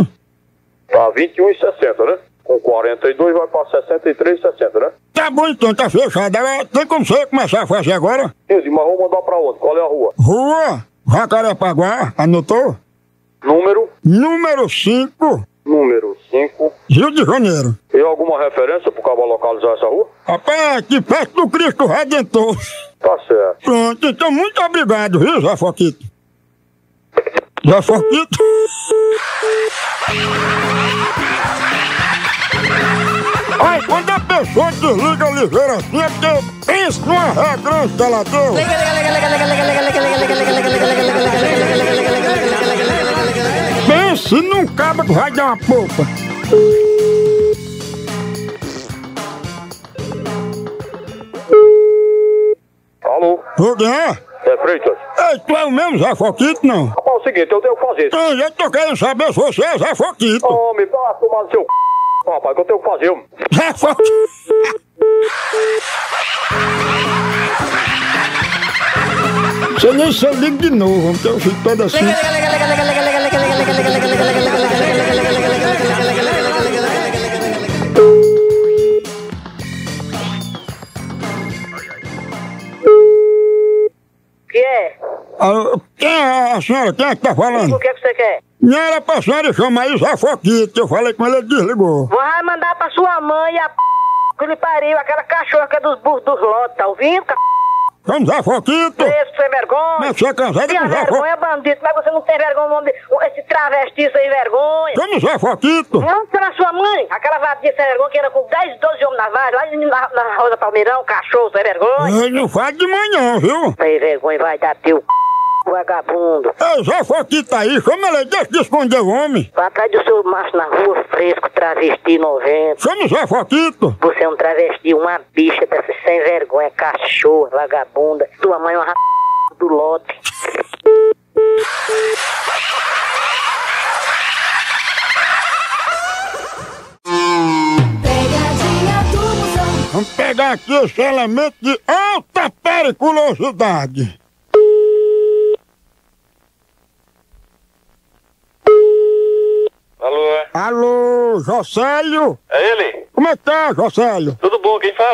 Tá vinte e um e sessenta, né? Com quarenta e dois vai para sessenta e três e sessenta, né? Tá bom então, tá fechado. Agora tem como você começar a fazer agora? Entendi, mas vamos mandar para onde? Qual é a rua? Rua Jacarepaguá, anotou? Número? Número cinco, Número cinco. Rio de Janeiro. Tem alguma referência pro cabo localizar essa rua? Rapaz, é aqui perto do Cristo Redentor. Tá certo. Pronto, então muito obrigado, viu, Zé Foquito? Zé Foquito? Ai, quando a pessoa desliga ligeiro assim, é porque pensa numa regra que ela deu. Pense num cabo que vai dar uma polpa. Alô? O quê é? É Freitas? Ei, tu é o mesmo Zé Foquito, não? Rapaz, é o seguinte, eu tenho que fazer. Então, eu tô querendo saber se você é Zé Foquito. Homem, vai tomar no seu c... Rapaz, que eu tenho que fazer. homem. Zé Foquito. Você nem se liga de novo, porque eu fico todo assim. Que é? Ah, quem é a senhora? Quem é que tá falando? O que é que você quer? Não era pra senhora chamar aí Zé Foquito, eu falei com ele, ele desligou. Vai mandar pra sua mãe a p... que lhe pariu, aquela cachorra que é dos burros dos lotes, tá ouvindo? Vamos Zé Foquito? Esse sem vergonha. Mas você é casada Tinha com Zé Foquito? vergonha, bandido, mas você não tem vergonha, o nome de... esse travesti sem vergonha. Vamos Zé Foquito? Vamos pra sua mãe, aquela vadia sem vergonha que era com dez, doze homens na vaga, lá na, na Rosa Palmeirão, cachorro sem vergonha. Ele não faz de manhã, viu? Sem vergonha vai dar teu c... vagabundo. Ei, Zé Foquito aí, chama ele, deixa de esconder o homem. Vai atrás do seu macho na rua, fresco, travesti noventa. Chama o Zé Foquito. Você é um travesti, uma bicha dessa sem vergonha, cachorro, vagabunda. Tua mãe é uma r... do lote. Pegadinha do Moção. Vamos pegar aqui esse elemento de alta periculosidade. Alô? Alô, Jocélio? É ele? Como é que tá, Jocélio? Tudo bom, quem fala?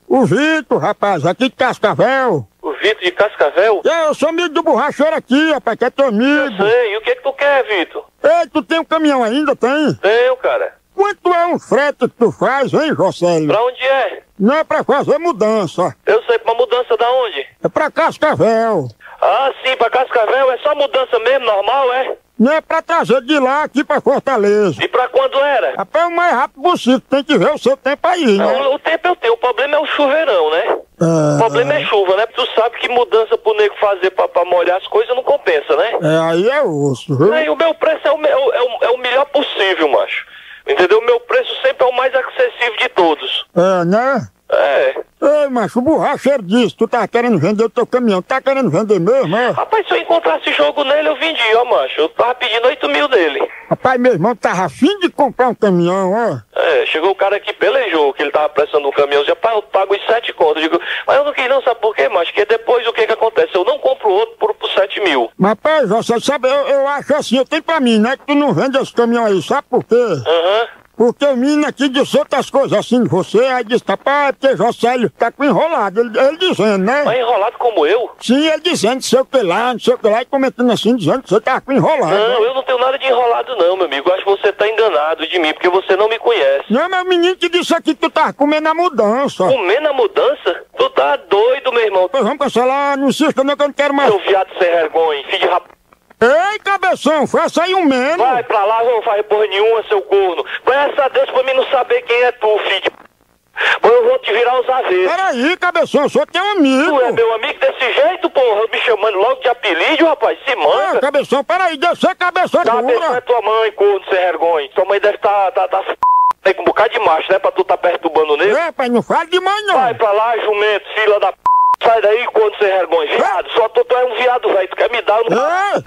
O Vitor, rapaz, aqui de Cascavel. O Vitor de Cascavel? Eu sou amigo do borracheiro aqui, rapaz, que é teu amigo. Eu sei, e o que que tu quer, Vitor? Ei, tu tem um caminhão ainda, tem? Tenho, cara. Quanto é um frete que tu faz, hein, Jocélio? Pra onde é? Não é pra fazer mudança. Eu sei, pra mudança da onde? É pra Cascavel. Ah, sim, pra Cascavel é só mudança mesmo, normal, é? Não é pra trazer de lá aqui pra Fortaleza. E pra quando era? Rapaz, o mais rápido possível, tem que ver o seu tempo aí, né? Não, o tempo eu tenho, o problema é o chuveirão, né? É, O problema é chuva, né? Tu sabe que mudança pro nego fazer pra, pra molhar as coisas não compensa, né? é, aí é osso, viu? E o meu preço é o, me- é o, é o- é o melhor possível, macho. Entendeu? O meu preço sempre é o mais acessível de todos. É, né? É. Ei, macho, o borracheiro disse, tu tá querendo vender o teu caminhão, tá querendo vender mesmo, é? Rapaz, se eu encontrasse jogo nele, eu vendi, ó, macho. Eu tava pedindo oito mil dele. Rapaz, meu irmão tava afim de comprar um caminhão, ó. É, chegou o cara aqui, pelejou, que ele tava prestando um caminhão, já eu pago os sete contos. Eu digo, mas eu não quis não, sabe por quê, macho? Que depois o que que acontece? Eu não compro outro por, por sete mil. Mas, rapaz, você sabe, eu, eu acho assim, eu tenho pra mim, né, que tu não vende esse caminhão aí, sabe por quê? Aham. Porque o menino aqui disse outras coisas assim de você, aí disse, rapaz, porque Jocélio tá com enrolado, ele, ele dizendo, né? Mas enrolado como eu? Sim, ele dizendo, não sei o que lá, não sei o que lá, e comentando assim, dizendo que você tá com enrolado. Não, né? eu não tenho nada de enrolado não, meu amigo. Eu acho que você tá enganado de mim, porque você não me conhece. Não, mas o menino que disse aqui que tu tá comendo a mudança. Comendo a mudança? Tu tá doido, meu irmão. Pois vamos cancelar, não insista não que eu não quero mais. Seu viado sem vergonha, filho de rap... Ei, cabeção, faça aí um menos. Vai pra lá, não faz porra nenhuma, seu corno. Graças a Deus pra mim não saber quem é tu, filho de... Pois eu vou te virar os avessos. Peraí, cabeção, eu sou teu amigo. Tu é meu amigo desse jeito, porra? Me chamando logo de apelido, rapaz. Se Ah, manda. cabeção, peraí, deve ser cabeça Cabeça é dura. tua mãe, corno sem vergonha. Tua mãe deve tá, tá, tá f... aí com um bocado de macho, né? Pra tu tá perturbando o nego. É, pai, não fale demais não. Vai pra lá, jumento, filha da p... Sai daí, corno sem vergonha. Viado, só tu, tu é um viado, velho. Tu quer me dar... Eu não... É.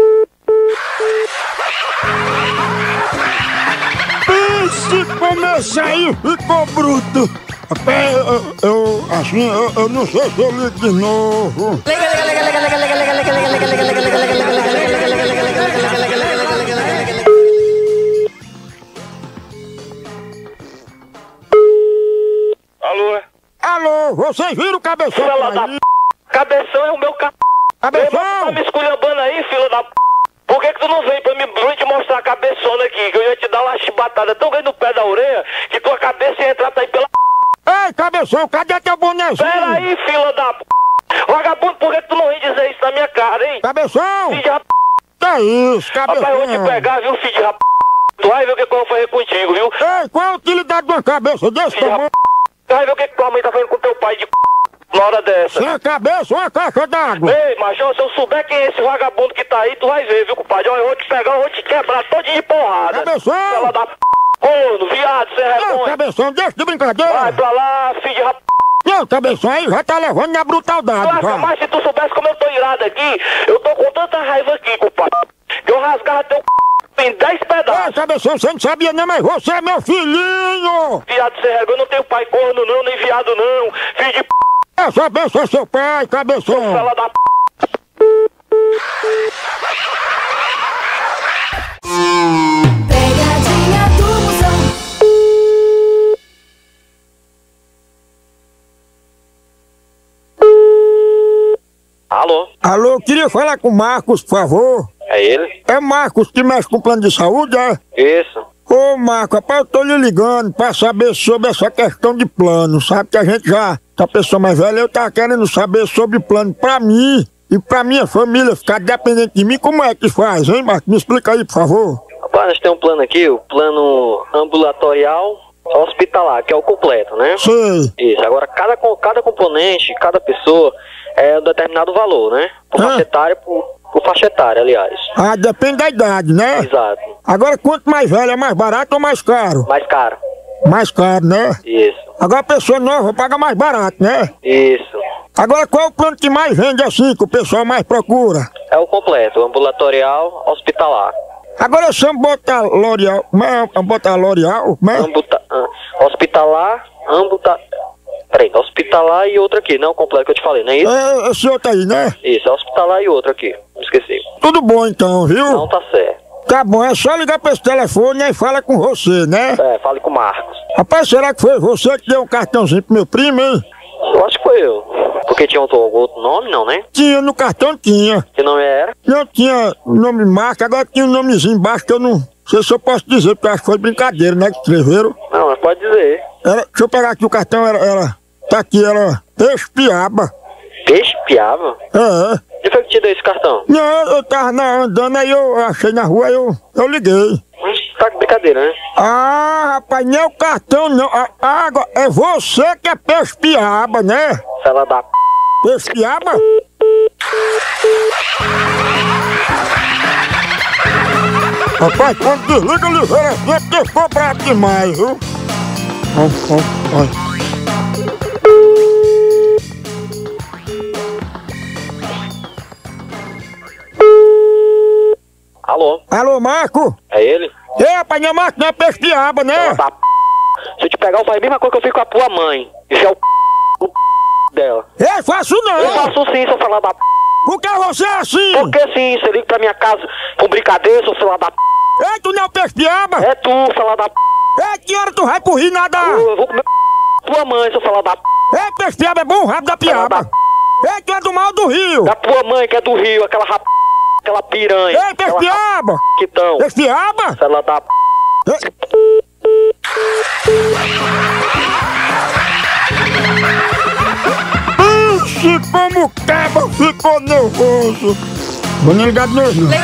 Pense como esse aí ficou bruto. Rapaz, eu, eu, assim, eu, eu não sei se eu ligo de novo. Alô? Alô, vocês viram o cabeção Filha por da aí? p... Cabeção é o meu ca... Cabeção! Tá me esculhambando aí, filha da p... Por que que tu não vem pra mim pra te mostrar a cabeçona aqui? Que eu ia te dar uma chibatada tão grande no pé da orelha que tua cabeça ia entrar aí pela... Ei, cabeção, cadê teu bonezinho? Pera aí, filha da p... Vagabundo, por que que tu não vem dizer isso na minha cara, hein? Cabeção! Filho de rap... Que é isso, cabeção? Rapaz, eu vou te pegar, viu, filho de rap... Tu vai ver o que que eu vou fazer contigo, viu? Ei, qual a utilidade de uma cabeça desse Filho de tamanho? rap... Tu vai ver o que que tua mãe tá fazendo com teu pai de p... na hora dessa. Sem a cabeça, uma caixa d'água. Ei, machão, se eu souber quem é esse vagabundo que tá aí, tu vai ver, viu, compadre? Olha, eu vou te pegar, eu vou te quebrar todinho de porrada. Cabeção! Fela da p... corno, viado, sem Ei, vergonha. cabeção, deixa de brincadeira. Vai pra lá, filho de rap... Não, cabeção aí já tá levando na brutalidade, Nossa, já. mas se tu soubesse como eu tô irado aqui, eu tô com tanta raiva aqui, compadre, que eu rasgava teu c... em dez Ei, pedaços. cabeção, você não sabia não, mas você é meu filhinho. Viado sem vergonha, eu não tenho pai corno não, nem viado não. Filho de p... Essa benção é seu pai, cabeção. fela da p... Pegadinha do Moção. Alô? Alô, eu queria falar com o Marcos, por favor. É ele? É Marcos que mexe com plano de saúde, é? Isso. Ô, Marcos, rapaz, eu tô lhe ligando pra saber sobre essa questão de plano, sabe? Que a gente já, a pessoa mais velha, eu tava querendo saber sobre plano pra mim e pra minha família ficar dependente de mim. Como é que faz, hein, Marcos? Me explica aí, por favor. Rapaz, nós temos um plano aqui, o plano ambulatorial hospitalar, que é o completo, né? Sei. Isso, agora cada, co- cada componente, cada pessoa é um determinado valor, né? Por Ah. faixa etária, por, por faixa etária, aliás. Ah, depende da idade, né? Exato. Agora, quanto mais velho, é mais barato ou mais caro? Mais caro. Mais caro, né? Isso, Agora a pessoa nova paga mais barato, né? isso. Agora, qual é o plano que mais vende assim, que o pessoal mais procura? É o completo, o ambulatorial hospitalar. Agora, se eu botar L'Oreal, como é? Eu botar L'Oreal, como é? Ambuta, ah, hospitalar, ambuta... Peraí, hospitalar e outro aqui, não o completo que eu te falei, não é isso? É, esse outro aí, né? Isso, é hospitalar e outro aqui, não esqueci. Tudo bom então, viu? Não tá certo. Tá bom, é só ligar pra esse telefone e fala com você, né? É, fale com o Marcos. Rapaz, será que foi você que deu um cartãozinho pro meu primo, hein? Porque tinha outro, outro nome, não, né? Tinha, no cartão tinha. Que nome era? Não tinha nome Marcos, agora tinha um nomezinho embaixo que eu não sei se eu posso dizer, porque acho que foi brincadeira, né, que escreveram. Não, mas pode dizer. Era, deixa eu pegar aqui o cartão, era, era tá aqui, era Peixe Piaba. Peixe Piaba? É, é. E foi que te deu esse cartão? Não, eu tava na, andando, aí eu achei na rua, aí eu, eu liguei. Mas tá com brincadeira, né? Ah, rapaz, não é o cartão não, ah, agora é você que é Peixe Piaba, né? Fela da p... Peixe Piaba? Rapaz, quando desliga o ligeiro assim é porque ficou bravo demais, viu? Ó, ó, ó. Alô? Alô, Marco? É ele? É, rapaz, não é Marco, não é Peixe Piaba, né? Fela da p... Se eu te pegar, eu faço a mesma coisa que eu fiz com a tua mãe. Isso é o p... o p... dela. É, faço não! Eu faço sim, seu fela da p... Por que você é assim? Por que sim? Você liga pra minha casa com brincadeira, seu fela da p... Ei, tu não é o Peixe Piaba? É tu, fela da p... Ei, que hora tu vai pro rio nadar? Eu, eu vou comer tua mãe, seu fela da p... Ei, Peixe Piaba é bom rabo da piaba. Ei, tu é do mal do rio. Da tua mãe, que é do Rio, aquela rap... aquela piranha. Ei, Peixe Piaba. Que tão. Peixe Piaba? Fela da p... Ixi, como o cabo ficou nervoso. Vou nem ligar de novo, não.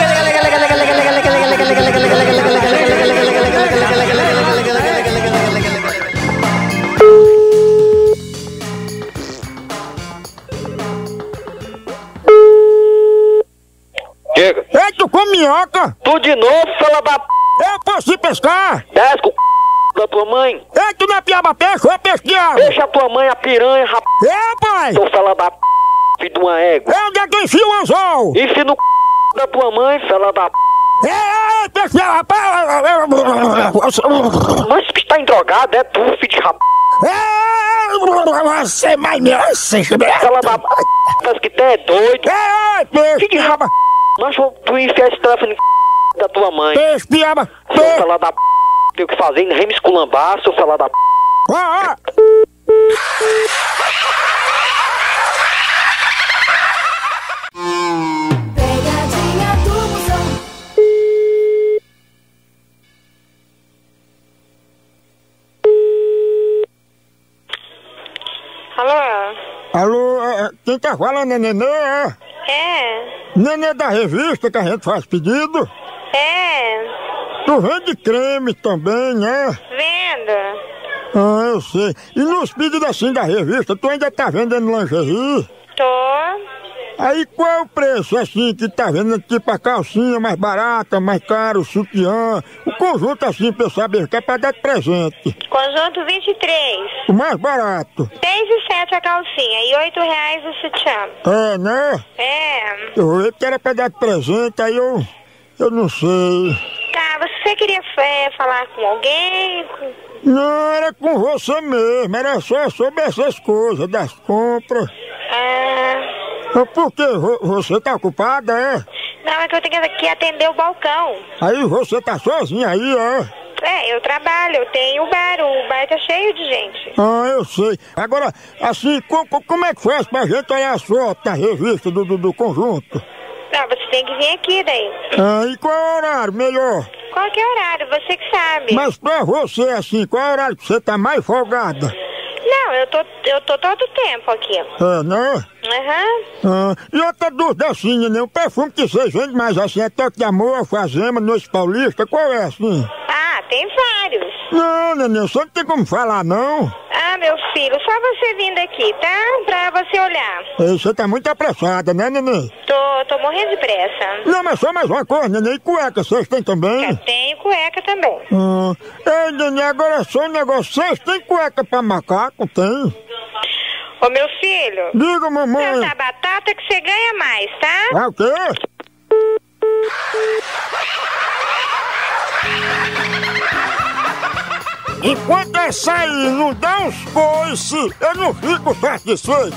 Chega. Ei, tu com minhoca? Tu de novo, fela da p... Eu posso ir pescar? Desce com o c... da tua mãe. Ei, tu não é piaba peixe ou é peixe piaba? Deixa a tua mãe, a piranha, rap... É, pai. Seu fela da p... filho de uma égua. É onde é que eu enfio o anzol? Enfia no c... da tua mãe, fela da p... Ei, ei, peixe piaba. Mas que tá endrogado, é tu, filho de rap... Ei, você mais me... Fela da p... Parece que tu é doido. Ei, ei, peixe Filho de rap... piaba. Mas tu enfia esse telefone no c... da tua mãe. Peixe piaba. Seu fela da p... tem o que fazer, nem me esculambar, seu fela da p... Ah, ah. Pegadinha do Moção. Alô? Alô, é, quem tá falando é Nenê, é? É? Nenê da revista que a gente faz pedido? É? Tu vende creme também, né? Vendo? Ah, eu sei. E nos pedidos assim da revista, tu ainda tá vendendo lingerie? Tô. Aí qual é o preço assim que tá vendendo? Tipo a calcinha mais barata, mais caro, o sutiã, o conjunto assim pra eu saber que é pra dar de presente. Conjunto vinte e três. O mais barato. seis e sete a calcinha e oito reais o sutiã. É, né? É. Eu vi que era pra dar de presente, aí eu... eu não sei. Tá, você queria é, falar com alguém? Não, era com você mesmo, era só sobre essas coisas, das compras. Ah... Por quê? Você tá ocupada, é? Não, é que eu tenho que atender o balcão. Aí você tá sozinha aí, é? É, eu trabalho, eu tenho o bar, o bar tá cheio de gente. Ah, eu sei. Agora, assim, como, como é que faz pra gente olhar as fotos da revista do, do, do conjunto? Não, você tem que vir aqui daí. Ah, e qual é o horário melhor? Qualquer horário, você que sabe. Mas pra você, assim, qual é o horário que você tá mais folgada? Não, eu tô, eu tô todo o tempo aqui. É, né? Aham. Ah, e outra dúvida assim, né? O perfume que vocês vendem mais assim é Toque de Amor, Alfazema, Noite Paulista, qual é assim? Ah, tem vários. Não, neném, você não tem como falar, não. Ah, meu filho, só você vindo aqui, tá? Pra você olhar. Ei, você tá muito apressada, né, neném? Tô, tô morrendo de pressa. Não, mas só mais uma coisa, neném, e cueca, vocês têm também? Eu tenho cueca também. Ah, ei, neném, agora só um negócio, vocês têm cueca pra macaco, tem? Ô, meu filho. Diga, mamãe. Tanta batata que você ganha mais, tá? Ah, o quê? Enquanto essa aí não dá uns coices, eu não fico satisfeito.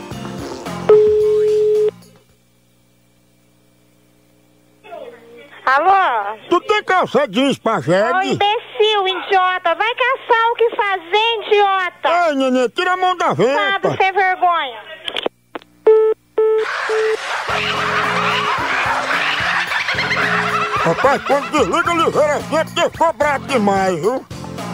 Alô? Tu tem calça jeans pra Ô, jegue? imbecil, idiota. Vai caçar o que fazer, idiota. Ei, neném, tira a mão da venta. Sabe, sem vergonha. Rapaz, quando desliga a ligeira assim é porque ficou bravo demais, viu?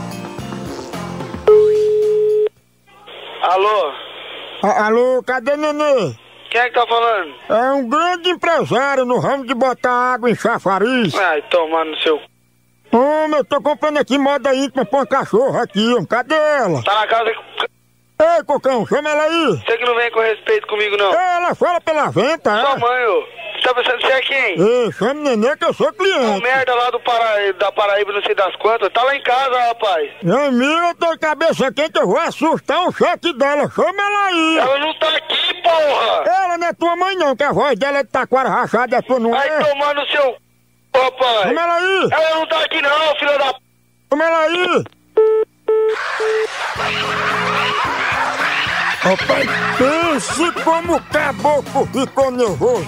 Alô? A alô, cadê Nenê? Quem é que tá falando? É um grande empresário no ramo de botar água em chafariz. Ai, tomar no seu... Homem, eu tô comprando aqui moda íntima pra uma cachorra aqui, homem. Cadê ela? Tá na casa... Ei, Cocão, chama ela aí. Você que não vem com respeito comigo, não. Ela fala pela venta, é? Sua mãe, ô. Você tá pensando que você é quem? Ei, chame Nenê que eu sou cliente. Uma merda lá do Para... da Paraíba, não sei das quantas. Tá lá em casa, rapaz. Meu amigo, eu tô de cabeça quente, eu vou assustar um cheque dela. Chama ela aí. Ela não tá aqui, porra. Ela não é tua mãe não, que a voz dela é de taquara rachada, é tua não é? Vai tomar no seu... rapaz. Chama ela aí. Ela não tá aqui não, filha da... Chama ela aí. Rapaz, pense como o caboclo ficou nervoso.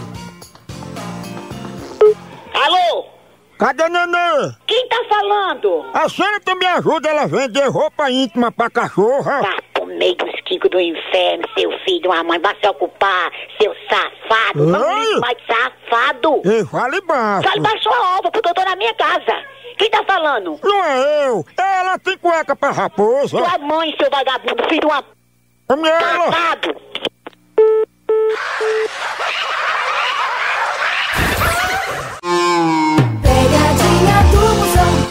Alô? Cadê Nenê? Quem tá falando? A senhora também ajuda ela a vender roupa íntima pra cachorra? Vá pro meio dos quintos do inferno, seu filho de uma mãe. Vai se ocupar, seu safado. Não ligue mais safado. Ei, fale baixo. Fale baixo a obra, porque eu tô na minha casa. Quem tá falando? Não é eu. Ela tem cueca pra raposa. Tua mãe, seu vagabundo, filho de uma... Ela. Safado. Pegadinha do Moção.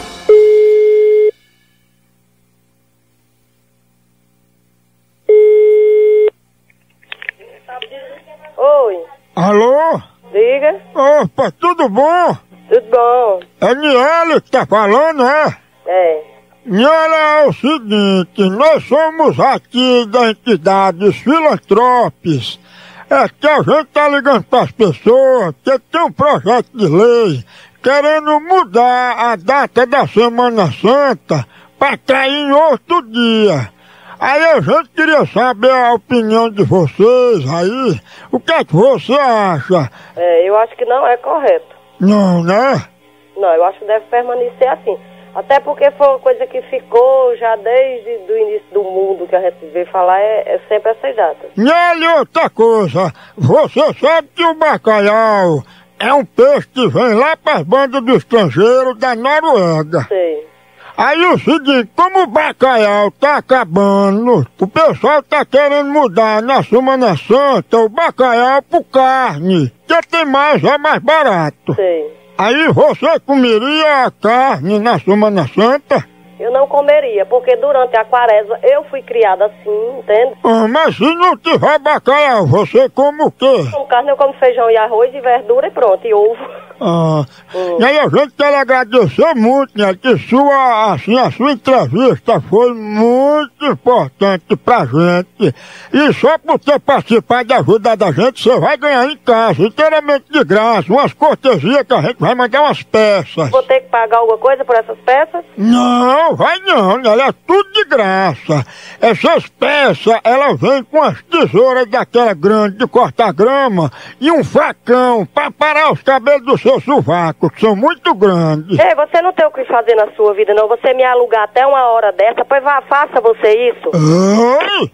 Oi. Alô? Diga. Opa, tudo bom? Tudo bom. É Niele que tá falando, é? É. Niele, é o seguinte, nós somos aqui da entidade Filantropes. É que a gente tá ligando pras pessoas que tem um projeto de lei querendo mudar a data da Semana Santa pra cair em outro dia. Aí a gente queria saber a opinião de vocês aí. O que é que você acha? É, eu acho que não é correto. Não, né? Não, eu acho que deve permanecer assim. Até porque foi uma coisa que ficou já desde o início do mundo, que a gente veio falar, é, é sempre essas datas. E outra coisa, você sabe que o bacalhau é um peixe que vem lá para as bandas do estrangeiro da Noruega. Sei. Aí o seguinte, como o bacalhau tá acabando, o pessoal tá querendo mudar na Semana Santa o bacalhau por carne, que tem mais, é mais barato. Sei. Aí você comeria a carne na Semana Santa? Eu não comeria, porque durante a quaresma eu fui criada assim, entende? Ah, mas se não tiver bacalhau, você come o quê? Com carne eu como feijão e arroz e verdura e pronto, e ovo. Ah, hum. E aí a gente quer agradecer muito, né, que sua, assim, a sua entrevista foi muito importante pra gente. E só por ter participado e ajudado a gente, você vai ganhar em casa, inteiramente de graça, umas cortesias que a gente vai mandar umas peças. Vou ter que pagar alguma coisa por essas peças? Não, vai não, ela é tudo de graça. Essas peças, ela vem com as tesouras daquela grande de cortar grama e um facão pra parar os cabelos do seu sovaco, que são muito grandes. Ei, você não tem o que fazer na sua vida, não. Você me alugar até uma hora dessa, pois vá, faça você isso. Oi?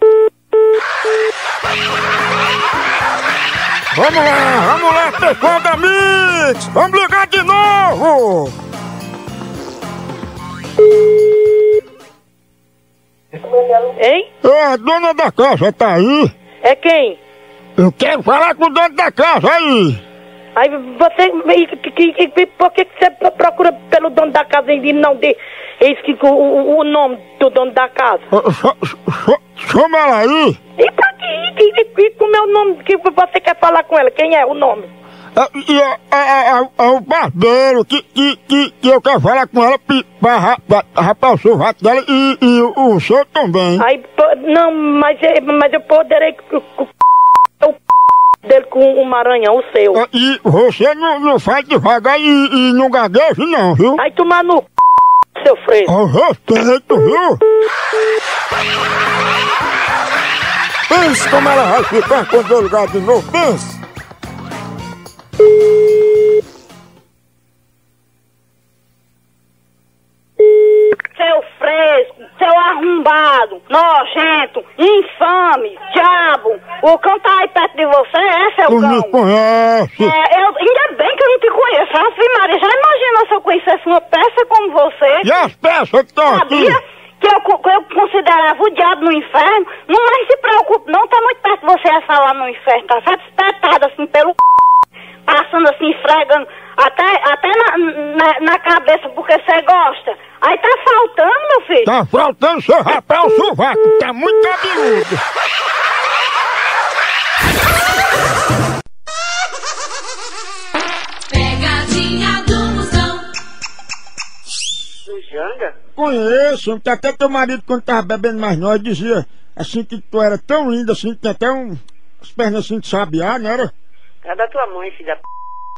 Vamos lá, vamos lá, pessoal da Mix! Vamos ligar de novo! Hein? É, a dona da casa tá aí? É quem? Eu quero falar com o dono da casa aí! Aí você, que, que, que, por que você procura pelo dono da casa e não dê esse, que, o, o nome do dono da casa? Chama ela aí! E pra que, que, que, como é o nome que você quer falar com ela? Quem é o nome? É, e é, é, é, é o barbeiro que, que, que, que eu quero falar com ela pra rapar o sovaco dela e, e o, o senhor também. Aí, não, mas, mas eu poderei o dele com um maranhão, o seu. É, e você não, não faz devagar e, e não gagueja não, viu? Aí tomar no seu freio. Ao respeito, viu? Pense como ela vai ficar quando eu ligar de novo, pense. Seu fresco, seu arrombado, nojento, infame, diabo. O cão tá aí perto de você, é, seu Tu cão? me conhece? É, eu, ainda bem que eu não te conheço. Nossa, Maria, já imagina uma peça como você... E as peças que estão aqui? Sabia que eu, que eu considerava o diabo no inferno? Não mais se preocupe, não tá muito perto de você essa lá no inferno, tá certo? Espetado assim pelo c... passando assim, esfregando, até, até na, na, na cabeça, porque você gosta. Aí tá faltando, meu filho. Tá faltando seu rapé o sovaco, tá muito cabeludo. Pegadinha do Moção. Do Janga? Conheço, até teu marido quando tava bebendo mais nós dizia assim que tu era tão linda assim, que tinha até um, as pernas assim de sabiá, não era? É da tua mãe, filha da p...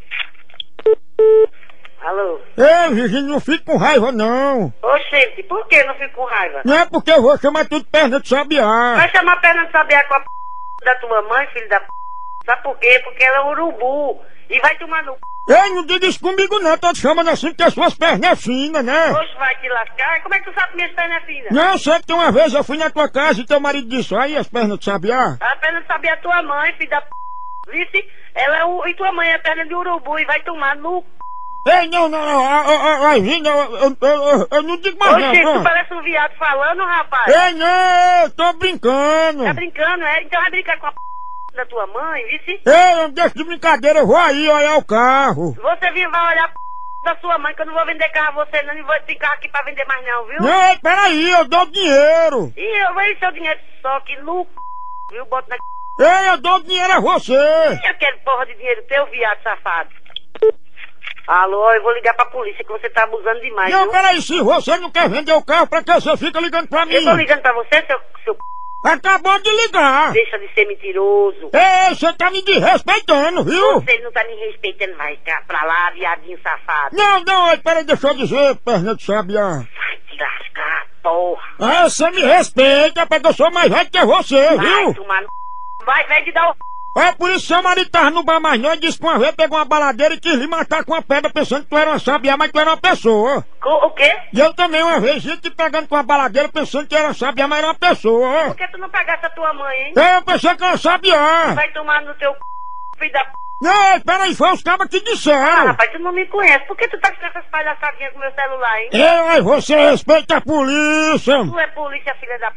Alô? Ei, Virgínia, não fique com raiva não. Ô, gente, por que não fico com raiva? Não é porque eu vou chamar tudo de perna de sabiá. Vai chamar perna de sabiá com a p... da tua mãe, filho da p... Sabe por quê? Porque ela é urubu. E vai tomar no p... Ei, não diga isso comigo não, tô te chamando assim porque as suas pernas é fina, né? Oxe, vai te lascar. Como é que tu sabe que minhas pernas é finas? Não, sei que uma vez eu fui na tua casa e teu marido disse, aí as pernas de sabiá. A perna de sabiá é tua mãe, filho da p... Vice? Ela é o... E tua mãe é perna de urubu e vai tomar no... Ei, não, não, não, ai, Virgínia, eu, eu, eu, eu não digo mais Oxe, não. Oxe, tu não. parece um viado falando, rapaz. Ei, não, eu tô brincando. Tá brincando, é? Então vai brincar com a p... da tua mãe, vice? Ei, não deixa de brincadeira, eu vou aí olhar o carro. Você vir vai olhar a p... da sua mãe, que eu não vou vender carro a você, não, não vou ter carro aqui pra vender mais não, viu? Não, peraí, eu dou dinheiro. Ih, eu vou ir seu dinheiro só que no c... viu? Boto na... Ei, eu dou dinheiro a você. Eu quero porra de dinheiro teu, viado safado. Alô, eu vou ligar pra polícia que você tá abusando demais, Não, viu? peraí, se você não quer vender o carro, pra que você fica ligando pra mim? Eu tô ligando pra você, seu... seu... Acabou de ligar. Deixa de ser mentiroso. Ei, você tá me desrespeitando, viu? Você não tá me respeitando, vai cá pra lá, viadinho safado. Não, não, aí, peraí, deixa eu dizer, perna de sabiá. Vai te lascar, porra. Ah, você me respeita, porque eu sou mais velho que você, vai, viu? Vai tomar no... Vai, vai te dar o... É por isso que seu marido tava no bar mais não, disse que uma vez pegou uma baladeira e quis lhe matar com uma pedra pensando que tu era uma sabiá, mas tu era uma pessoa. O, o quê? E eu também uma vez, gente pegando com uma baladeira pensando que era uma sabiá, mas era uma pessoa. Por que tu não pegasse a tua mãe, hein? Eu pensei que era sabiá. Vai tomar no teu c... filho da p... Não, peraí, foi os cabas que disseram. Ah, rapaz, tu não me conhece. Por que tu tá com essas palhaçadinhas com meu celular, hein? Eu, você respeita a polícia. Tu é polícia, filha da p...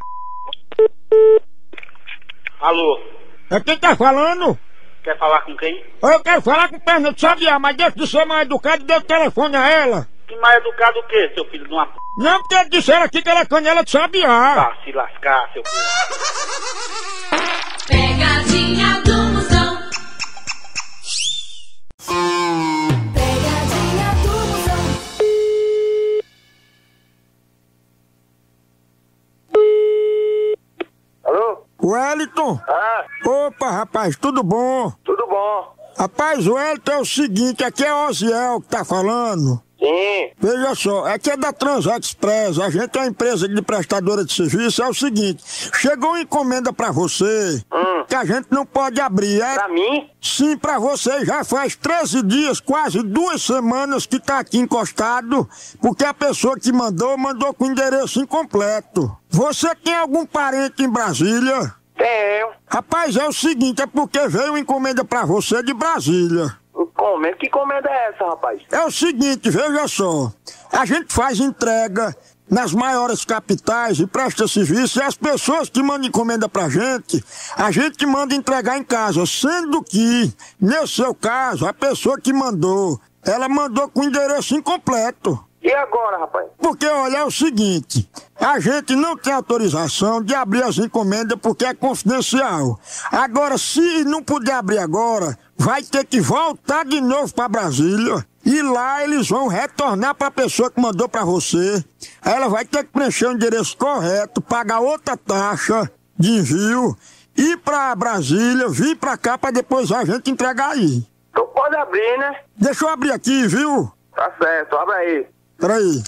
Alô? É quem tá falando? Quer falar com quem? Eu quero falar com perna de sabiá, mas deixa de ser mais educado e dê o telefone a ela. Que mais educado o quê, seu filho de uma p... Não, porque disseram aqui que ela é canela de sabiá. Ah, se lascar, seu filho. Pegadinha do Moção. Pegadinha do Moção. Alô? Wellington? Ah? Opa, rapaz, tudo bom? Tudo bom. Rapaz, o Wellington é o seguinte, aqui é Oziel que tá falando. Sim. Veja só, aqui é da Transexpress, a gente é uma empresa de prestadora de serviço, é o seguinte, chegou uma encomenda pra você, hum. que a gente não pode abrir, é? Pra mim? Sim, pra você, já faz treze dias, quase duas semanas que tá aqui encostado, porque a pessoa que mandou, mandou com endereço incompleto. Você tem algum parente em Brasília? Tenho. Rapaz, é o seguinte, é porque veio uma encomenda pra você de Brasília. Encomenda? Que encomenda é essa, rapaz? É o seguinte, veja só, a gente faz entrega nas maiores capitais e presta serviço, e as pessoas que mandam encomenda pra gente, a gente manda entregar em casa, sendo que, nesse seu caso, a pessoa que mandou, ela mandou com endereço incompleto. E agora, rapaz? Porque, olha, é o seguinte, a gente não tem autorização de abrir as encomendas porque é confidencial. Agora, se não puder abrir agora, vai ter que voltar de novo para Brasília. E lá eles vão retornar para a pessoa que mandou para você. Ela vai ter que preencher o endereço correto, pagar outra taxa de envio, ir para Brasília, vir para cá para depois a gente entregar aí. Tu pode abrir, né? Deixa eu abrir aqui, viu? Tá certo, abre aí. Peraí.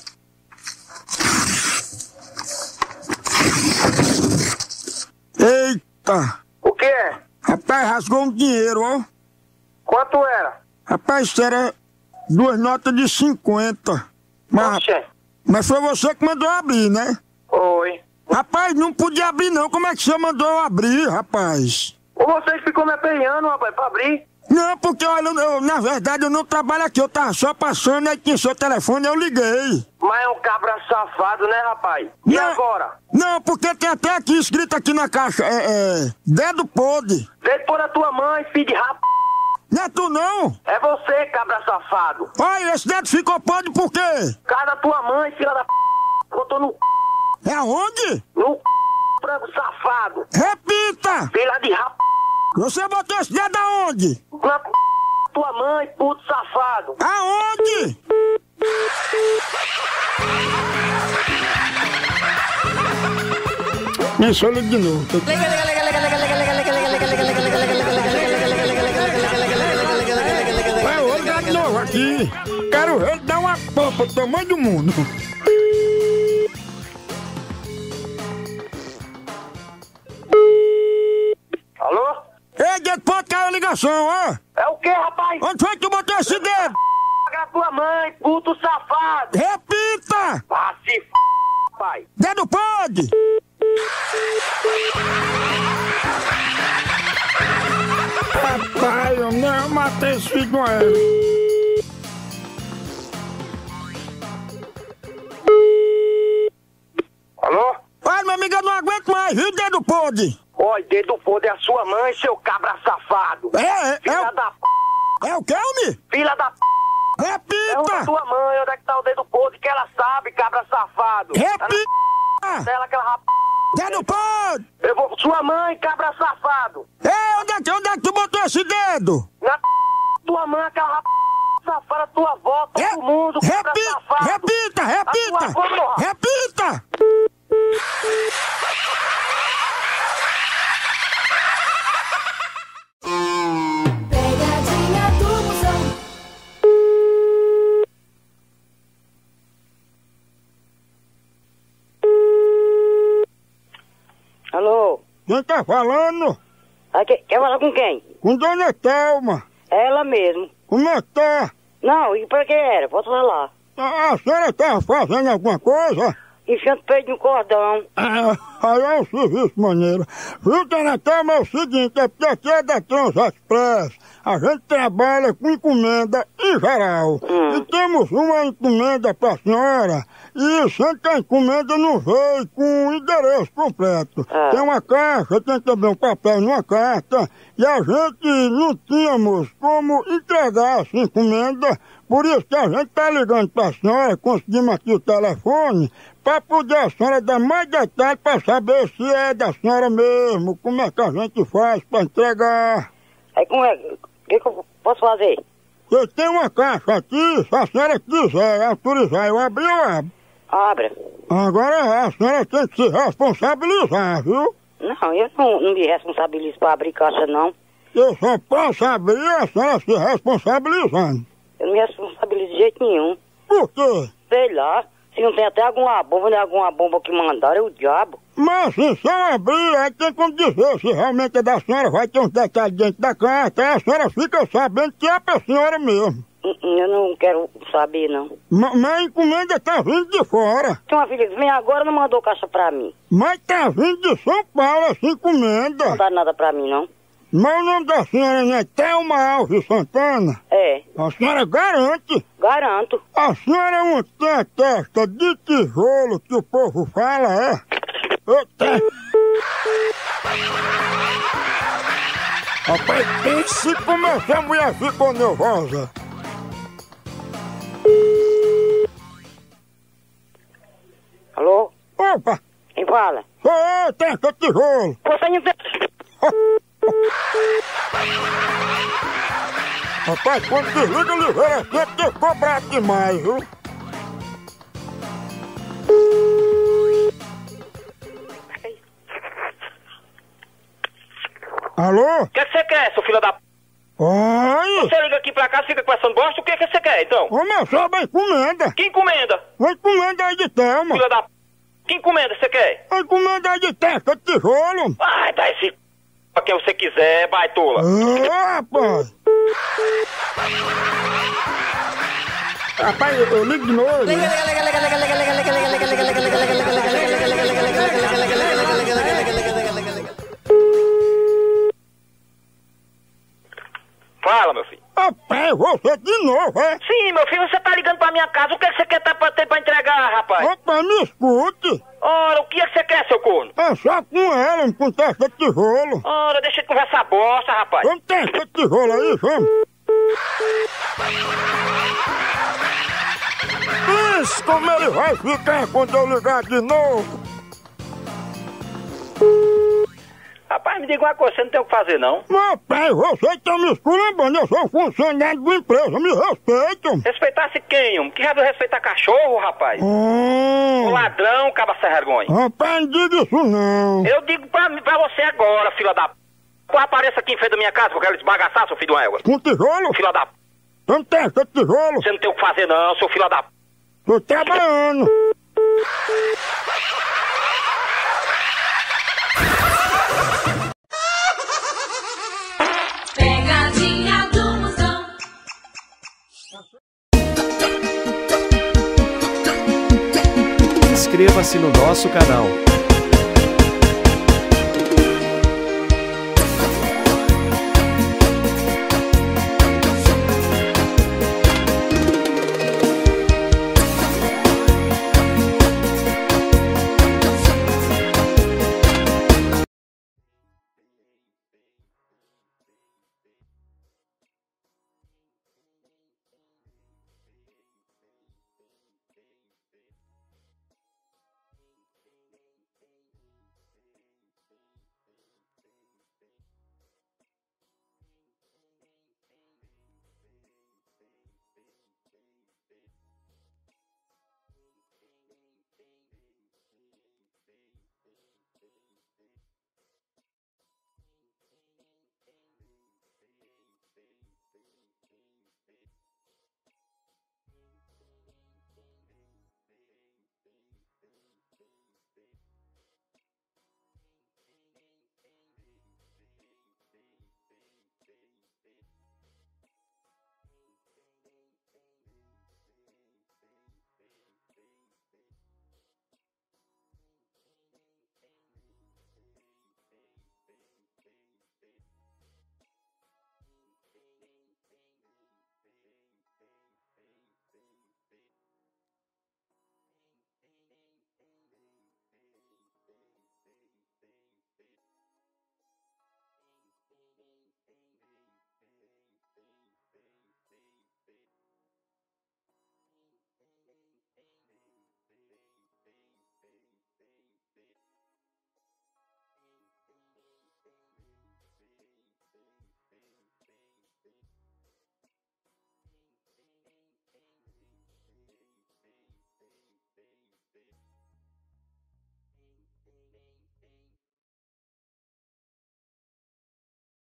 Eita! O que é? Rapaz, rasgou um dinheiro, ó. Quanto era? Rapaz, isso era duas notas de cinquenta. Mas, Oxe. mas foi você que mandou abrir, né? Oi. Rapaz, não podia abrir não. Como é que você mandou eu abrir, rapaz? Ou você que ficou me aperreando, rapaz, pra abrir? Não, porque olha, eu, eu, na verdade eu não trabalho aqui, eu tava só passando, aí tinha seu telefone, eu liguei. Mas é um cabra safado, né, rapaz? E não, agora? Não, porque tem até aqui, escrito aqui na caixa, é, é, dedo podre. Dedo podre da tua mãe, filho de rap... Não é tu não? É você, cabra safado. Olha, esse dedo ficou podre por quê? Cara da tua mãe, filha da p... botou no... É aonde? No... frango safado. Repita! Filha de rap... Você botou esse dedo aonde? Na p... tua mãe, puto safado. Aonde? Isso, eu ligo de novo. Vai, eu vou ligar de novo aqui. Quero ver ele dar uma pampa do tamanho do mundo. Alô? Ei, dedo, pode cair a ligação, ó. É o que, rapaz? Onde foi que tu botou esse dedo? Paga tua mãe, puto safado. Repita! Ah, se f... pai. Dedo pode! Papai, eu não matei esse filho com ele. Alô? Olha, meu amigo, eu não aguento mais, viu, dedo podre? Olha, dedo podre é a sua mãe, seu cabra safado. É, é, Filha é, da p... é o que, homem? Filha da p... Repita! É uma tua mãe, onde é que tá o dedo podre que ela sabe, cabra safado. Repita! Tá dela, aquela rap... Dedo podre! Eu vou... Sua mãe, cabra safado. Ei, onde é que, onde é que tu botou esse dedo? Na p... tua mãe, aquela rap... safada, tua avó, todo Re... mundo, cabra repita, safado. repita, repita! A tua avó, repita! Pegadinha do Moção. Alô? Quem tá falando? Aqui, quer falar com quem? Com Dona Thelma. Ela mesmo. Como é que tá? Não, e pra que era? Pode falar. A, a senhora tá fazendo alguma coisa? Enfiando peito no cordão. Ah, aí é um serviço maneiro. Viu, Dona Thelma, é o seguinte, é porque aqui é da Transexpress. A gente trabalha com encomenda em geral. Hum. E temos uma encomenda pra senhora. E sempre a encomenda não veio com o endereço completo. Ah. Tem uma caixa, tem também um papel numa carta. E a gente não tínhamos como entregar essa encomenda. Por isso que a gente tá ligando pra senhora, conseguimos aqui o telefone, pra poder a senhora dar mais detalhes pra saber se é da senhora mesmo, como é que a gente faz pra entregar. Aí como é? O que, que eu posso fazer? Você tem uma caixa aqui, se a senhora quiser autorizar, eu abri ou abro? Abra. Agora a senhora tem que se responsabilizar, viu? Não, eu não, não me responsabilizo pra abrir caixa, não. Eu só posso abrir a senhora se responsabilizando. Eu não me responsabilizo de jeito nenhum. Por quê? Sei lá. Se não tem até alguma bomba, nem alguma bomba que mandaram, é o diabo. Mas assim, se eu abrir, aí tem como dizer se realmente é da senhora, vai ter uns detalhes dentro da carta, aí a senhora fica sabendo que é pra senhora mesmo. Eu não quero saber, não. Ma- Mas a encomenda tá vindo de fora. Tem uma filha que vem agora não mandou caixa pra mim. Mas tá vindo de São Paulo essa encomenda. Não dá nada pra mim, não. Mas o nome da senhora não é Thelma Alves Santana? É. A senhora garante? Garanto. A senhora não tem a testa de tijolo que o povo fala, é? Eita! Rapaz, pense como essa mulher ficou nervosa. Alô? Opa! Quem fala? Sou eu, testa de tijolo. Você não tem... Rapaz, quando desliga o ligeiro assim é porque ficou bravo demais, viu? Alô? O que é que você quer, seu filho da p... Oi! Você liga aqui pra cá, fica conversando bosta, o que é que você quer, então? Ô, meu, sobe a encomenda. Que encomenda? Uma encomenda aí de Thelma. Filho da p... Que encomenda você quer? A encomenda aí de testa de tijolo. Vai, dá esse c... pra quem você quiser, baitola. Ah, rapaz! Rapaz, eu, eu ligo de novo. Fala. você de novo, é? Sim, meu filho, você tá ligando pra minha casa. O que é que você quer tá pra, ter pra entregar, rapaz? Rapaz, me escute. Ora, o que é que você quer, seu corno? É só com ela, com testa de tijolo. Ora, deixa de conversar bosta, rapaz. Vamos testa de tijolo aí, vamos. Isso, como ele vai ficar quando eu ligar de novo? Rapaz, me diga uma coisa, você não tem o que fazer, não? Meu pai, você tá me esculambando, eu sou funcionário da empresa, me respeitam. Respeitasse quem, homem? Que já viu respeitar cachorro, rapaz? Hum. O ladrão, caba sem vergonha. Rapaz, não diga isso não. Eu digo pra, pra você agora, filha da p... Pô, apareça aqui em frente da minha casa, que eu quero desbagaçar, seu filho de uma égua. Com tijolo? Filha da p... Então testa de tijolo. Você não tem o que fazer, não, seu filho da p... Tô trabalhando. Pegadinha do Moção. Inscreva-se no nosso canal.